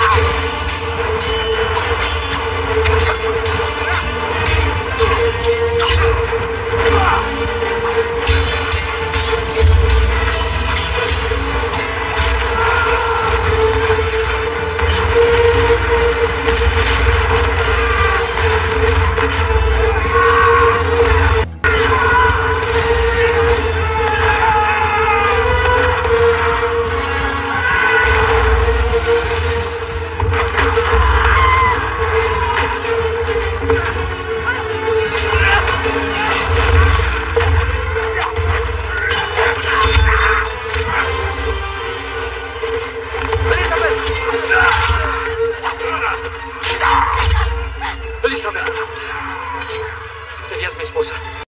Elizabeth, serías mi esposa.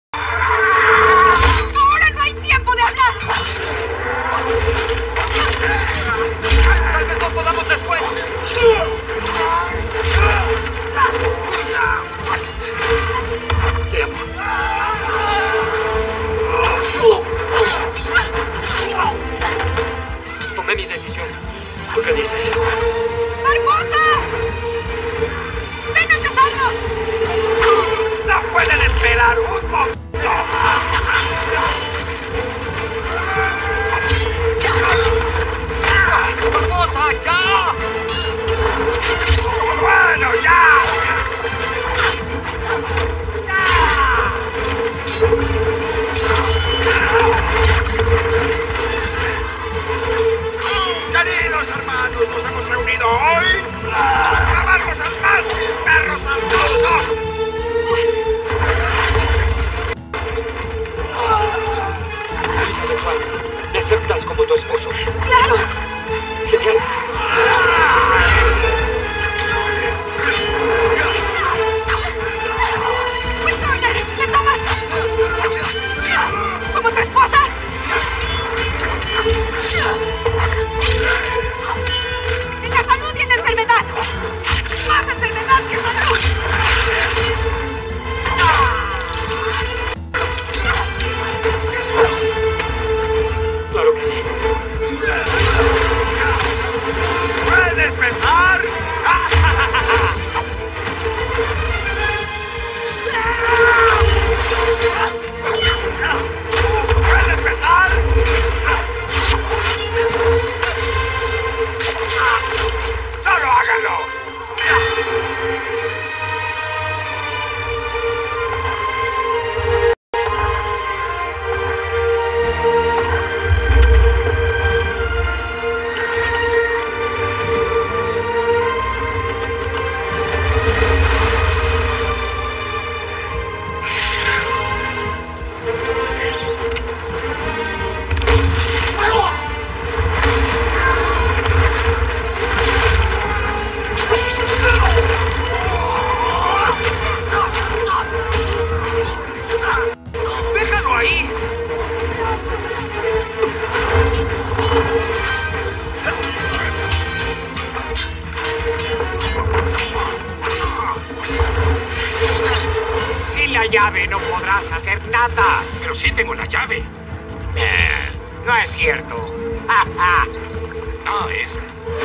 ¡Ahora no hay tiempo de hablar! Tal vez no podamos después. Te amo. Tomé mi decisión. ¿Tú qué dices? ¡Barbosa! ¡Ven a cazarnos! ¡No pueden esperar un poco! ¡Barbosa, ya! ¡Bueno, ya! Queridos hermanos, nos hemos rata. Pero sí tengo la llave. No es cierto. No, esa.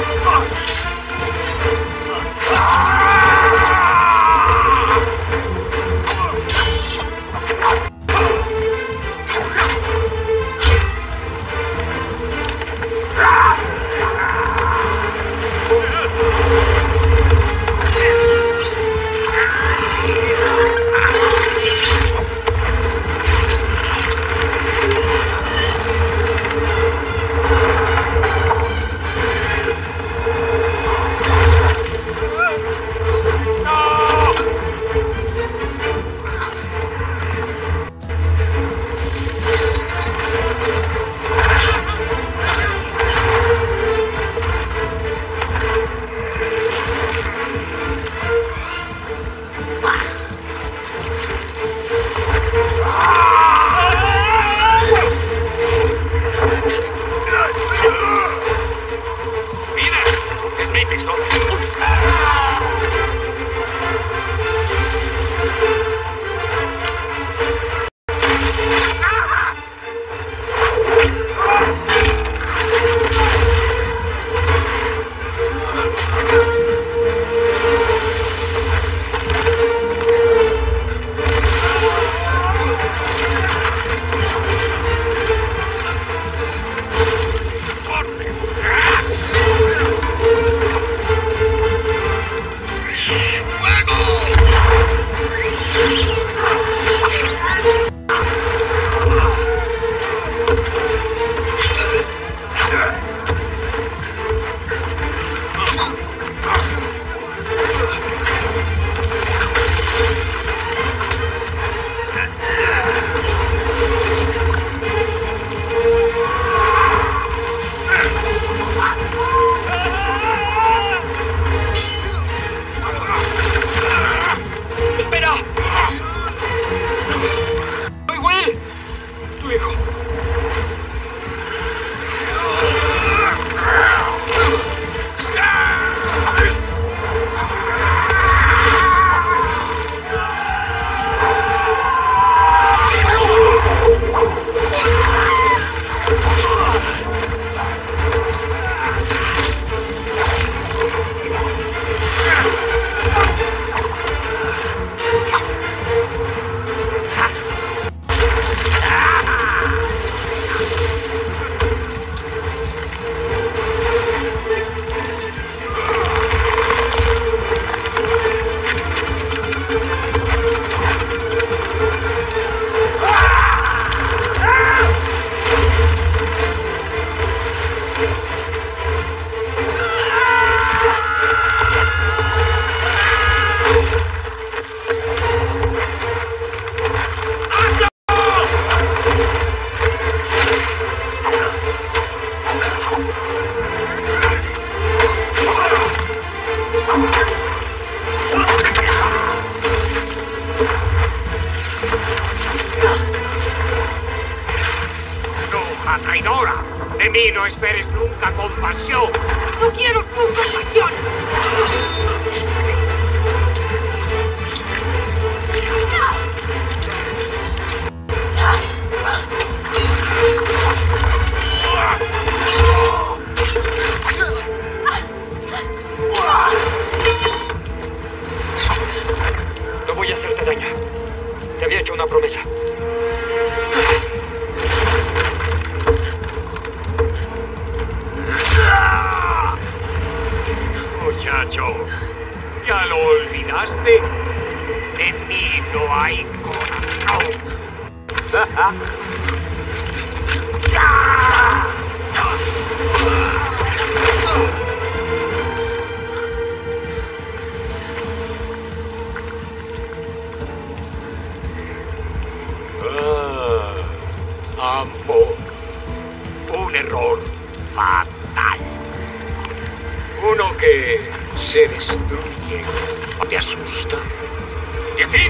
Traidora, de mí no esperes nunca compasión. No quiero tu compasión. No voy a hacerte daño. Te había hecho una promesa. Muchacho, ¿ya lo olvidaste? De mí no hay corazón. Amor. Un error fatal. Uno que se destruye. ¿Te asusta? ¿Y a ti?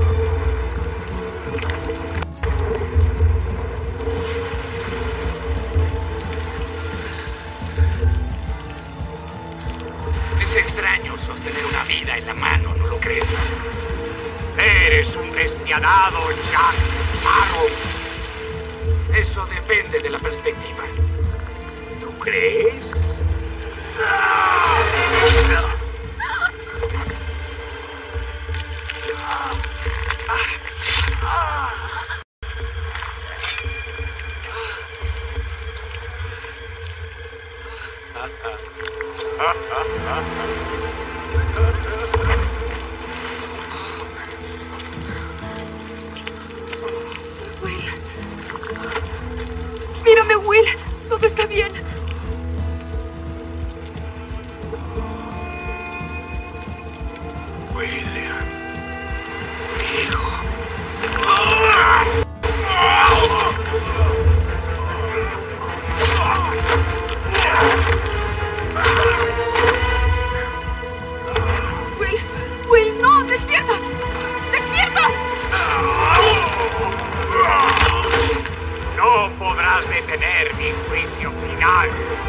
Es extraño sostener una vida en la mano, ¿no lo crees? Eres un despiadado, Jack. Sparrow. Eso depende de la perspectiva. ¿Tú crees? Will. Mírame, Will. Todo está bien. William. Hijo. Will, no, despierta. ¡Despierta! No podrás detener mi juicio final.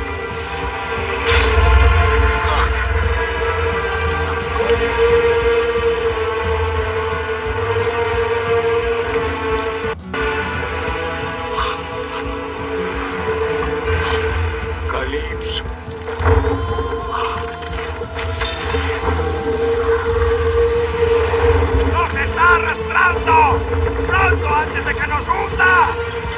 Calypso. ¡Nos está arrastrando! ¡Pronto, antes de que nos hunda!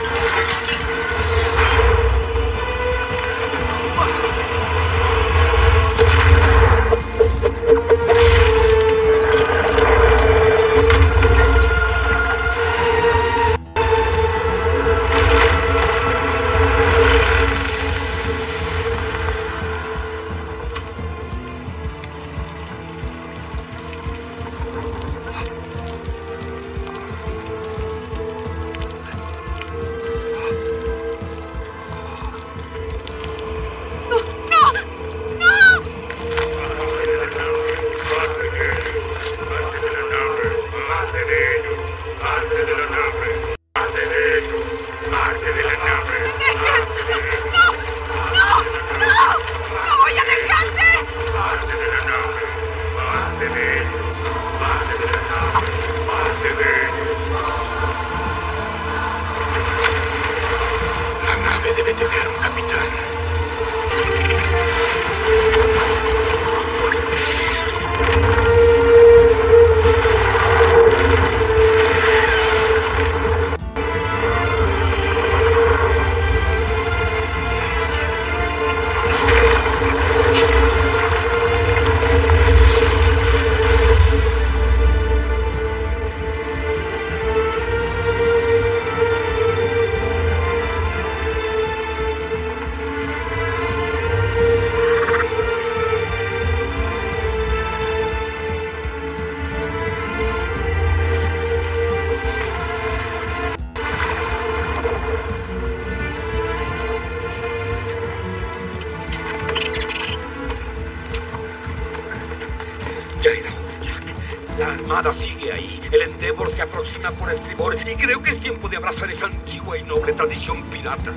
La armada sigue ahí. El Endeavor se aproxima por estribor y creo que es tiempo de abrazar esa antigua y noble tradición pirata.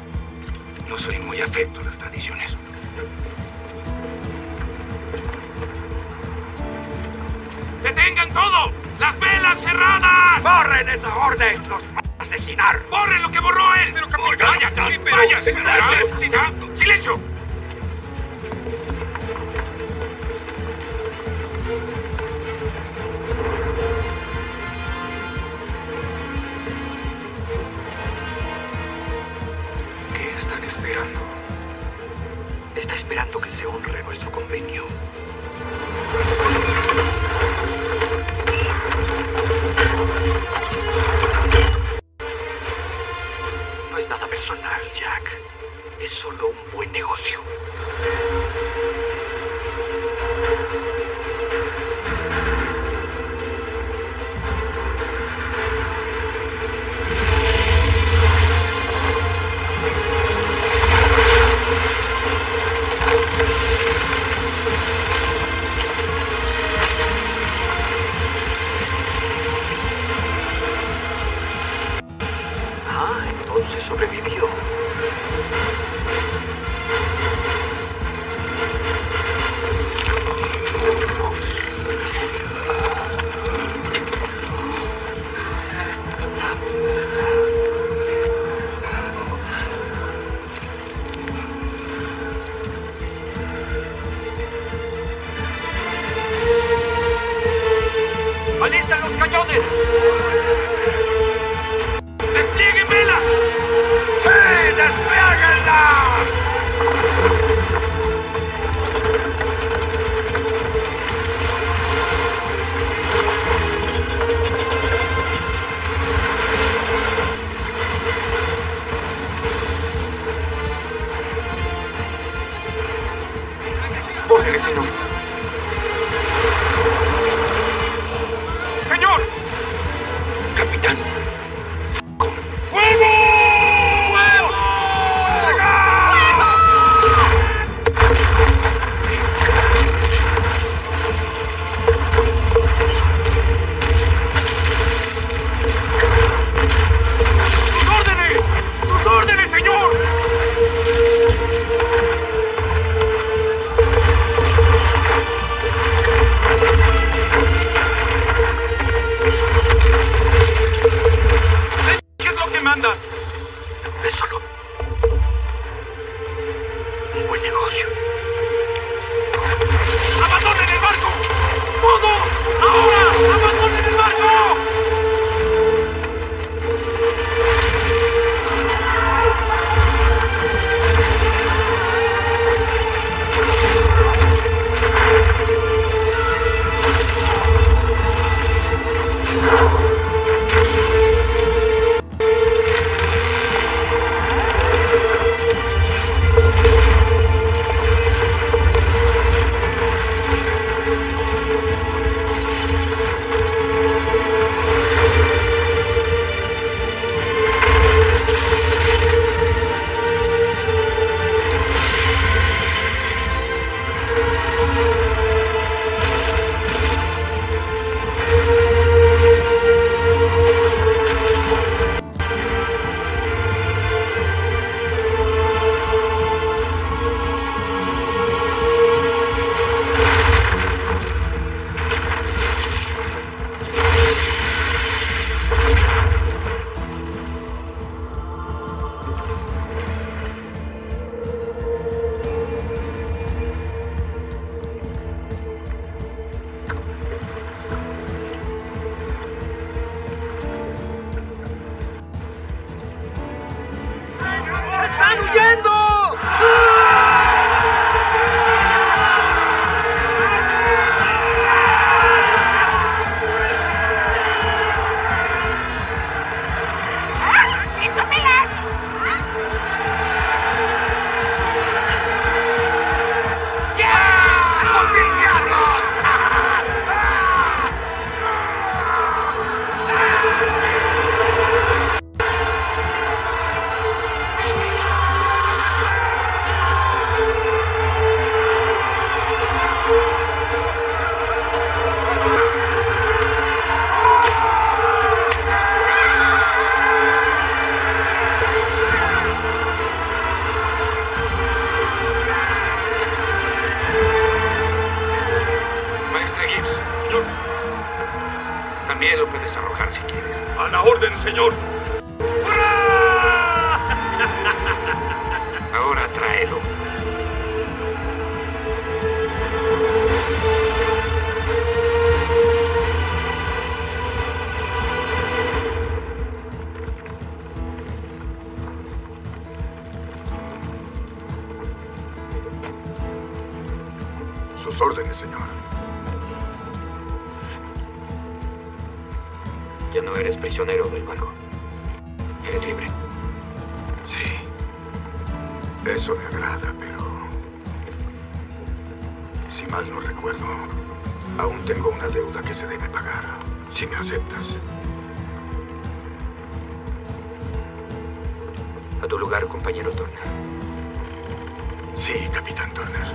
No soy muy afecto a las tradiciones. ¡Detengan todo! ¡Las velas cerradas! ¡Borren esa orden! ¡Los va a asesinar! ¡Borren lo que borró él! ¡Pero capitán! ¡Váyase! ¡Silencio! ¿Qué están esperando? Está esperando que se honre nuestro convenio. No es nada personal, Jack. Es solo un buen negocio. Entonces sobrevivió. ¡Orden! ¡Desplieguen velas! ¡Sí, despliéguenlas! Órdenes, señor. ¡Señor! Capitán. ¡Fuego! ¡Fuego! ¡Sus órdenes! ¡Sus órdenes, señor! ¿Qué es lo que manda? Es solo un buen negocio. ¡Abandonen el barco! ¡Todos! ¡Ahora! ¡Abandonen el barco! ¡Están huyendo! Maestre Gibbs. Señor. También lo puedes arrojar si quieres. A la orden, señor. Ahora tráelo. Sus órdenes, señor. Ya no eres prisionero del barco. Eres libre. Sí. Eso me agrada, pero... si mal no recuerdo, aún tengo una deuda que se debe pagar. Si me aceptas. A tu lugar, compañero Turner. Sí, Capitán Turner.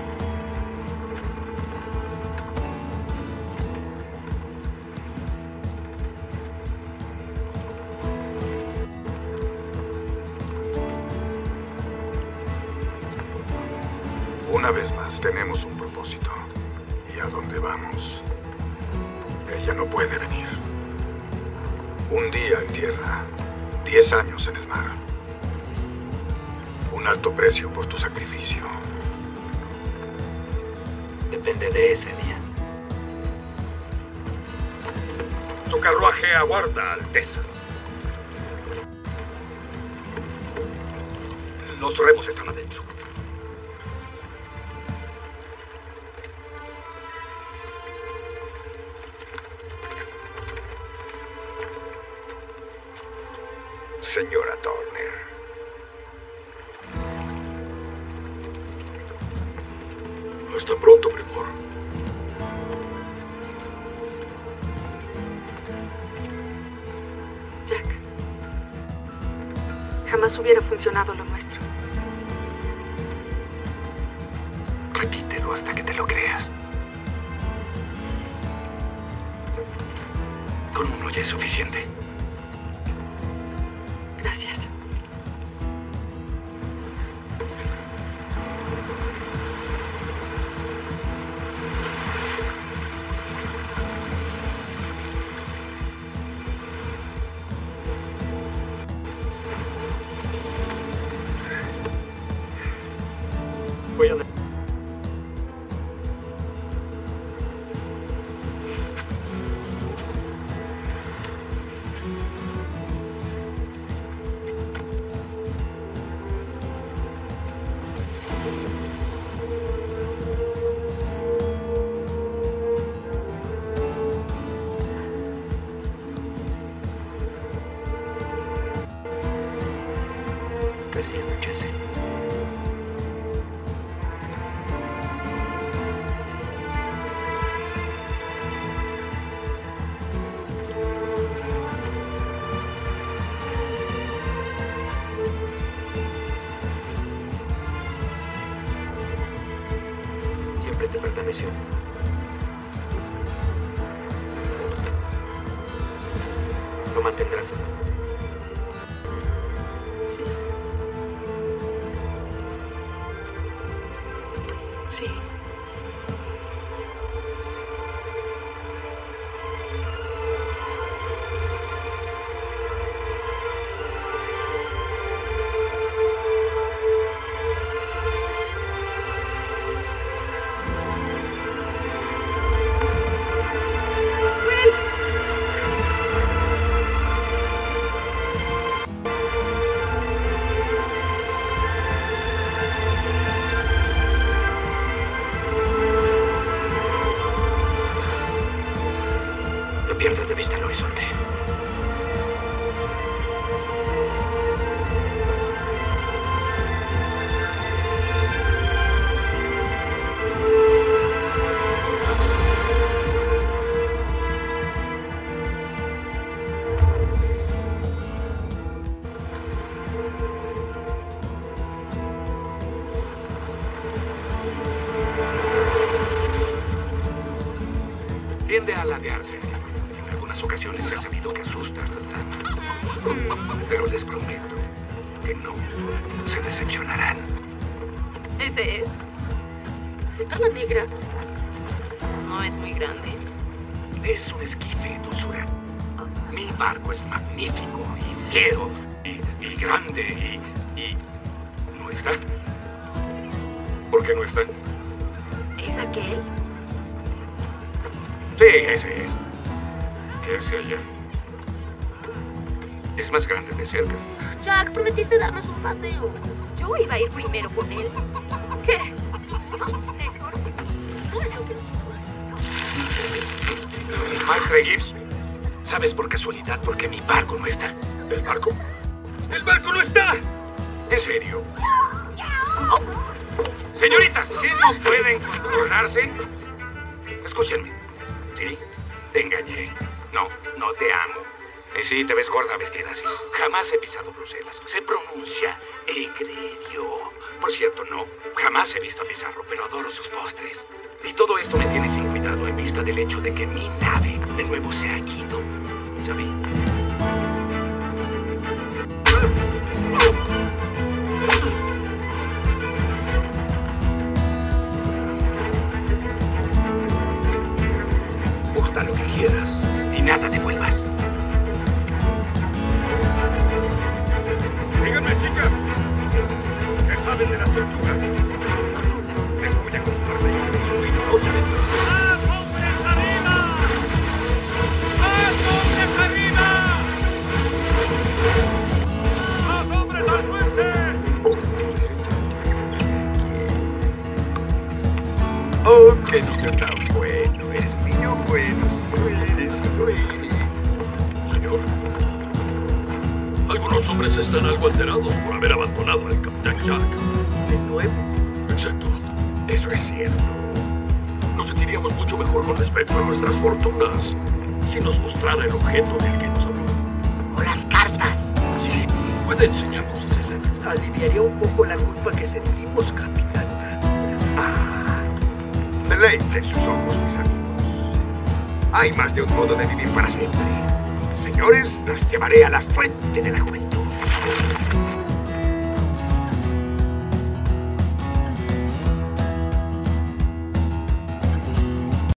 Una vez más, tenemos un propósito. Y a dónde vamos, ella no puede venir. Un día en tierra, 10 años en el mar. Un alto precio por tu sacrificio. Depende de ese día. Su carruaje aguarda, Alteza. Los remos están adentro. Señora Turner. Hasta pronto, primor. Jack. Jamás hubiera funcionado lo nuestro. Repítelo hasta que te lo creas. Con uno ya es suficiente. Gracias. Voy a... Casi anochece. Siempre te perteneció. Lo mantendrás así. Sí. No pierdas de vista el horizonte. Tiende a ladearse. En algunas ocasiones se ha sabido que asusta a las damas. Pero les prometo que no se decepcionarán. Ese es. ¿Ala negra? No es muy grande. Es un esquife, dulzura. Mi barco es magnífico y fiero y grande y... ¿No está? ¿Por qué no está? ¿Es aquel? Sí, ese es. ¿Qué hace allá? Es más grande de cerca. Jack, prometiste darnos un paseo. Yo iba a ir primero con él. ¿Qué? Maestre Gibbs, ¿sabes por casualidad por qué mi barco no está? ¿El barco? ¡El barco no está! ¿En serio? Señoritas, ¿qué no pueden controlarse? Escúchenme. ¿Sí? Te engañé. No, no te amo. Sí, te ves gorda vestida así. Jamás he pisado Bruselas. Se pronuncia egregio. Por cierto, no. Jamás he visto a Pizarro, pero adoro sus postres. Y todo esto me tiene sin cuidado en vista del hecho de que mi nave de nuevo se ha ido. ¿Sabe? Busca lo que quieras y nada te vuelvas. Díganme, chicas, ¿qué saben de las tortugas? Les voy a contarle yo. ¡Más hombres arriba! ¡Más hombres! Oh, qué niño tan bueno. Eres un niño bueno. Sí lo eres, sí lo eres. Señor, algunos hombres están algo alterados por haber abandonado al Capitán Jack. ¿De nuevo? Exacto. Eso es cierto. Nos sentiríamos mucho mejor con respecto a nuestras fortunas si nos mostrara el objeto del que nos habló. O las cartas. Sí, puede enseñarnos. Aliviaría un poco la culpa que sentimos, capitán. Deleite sus ojos, mis amigos. Hay más de un modo de vivir para siempre. Señores, los llevaré a la fuente de la juventud.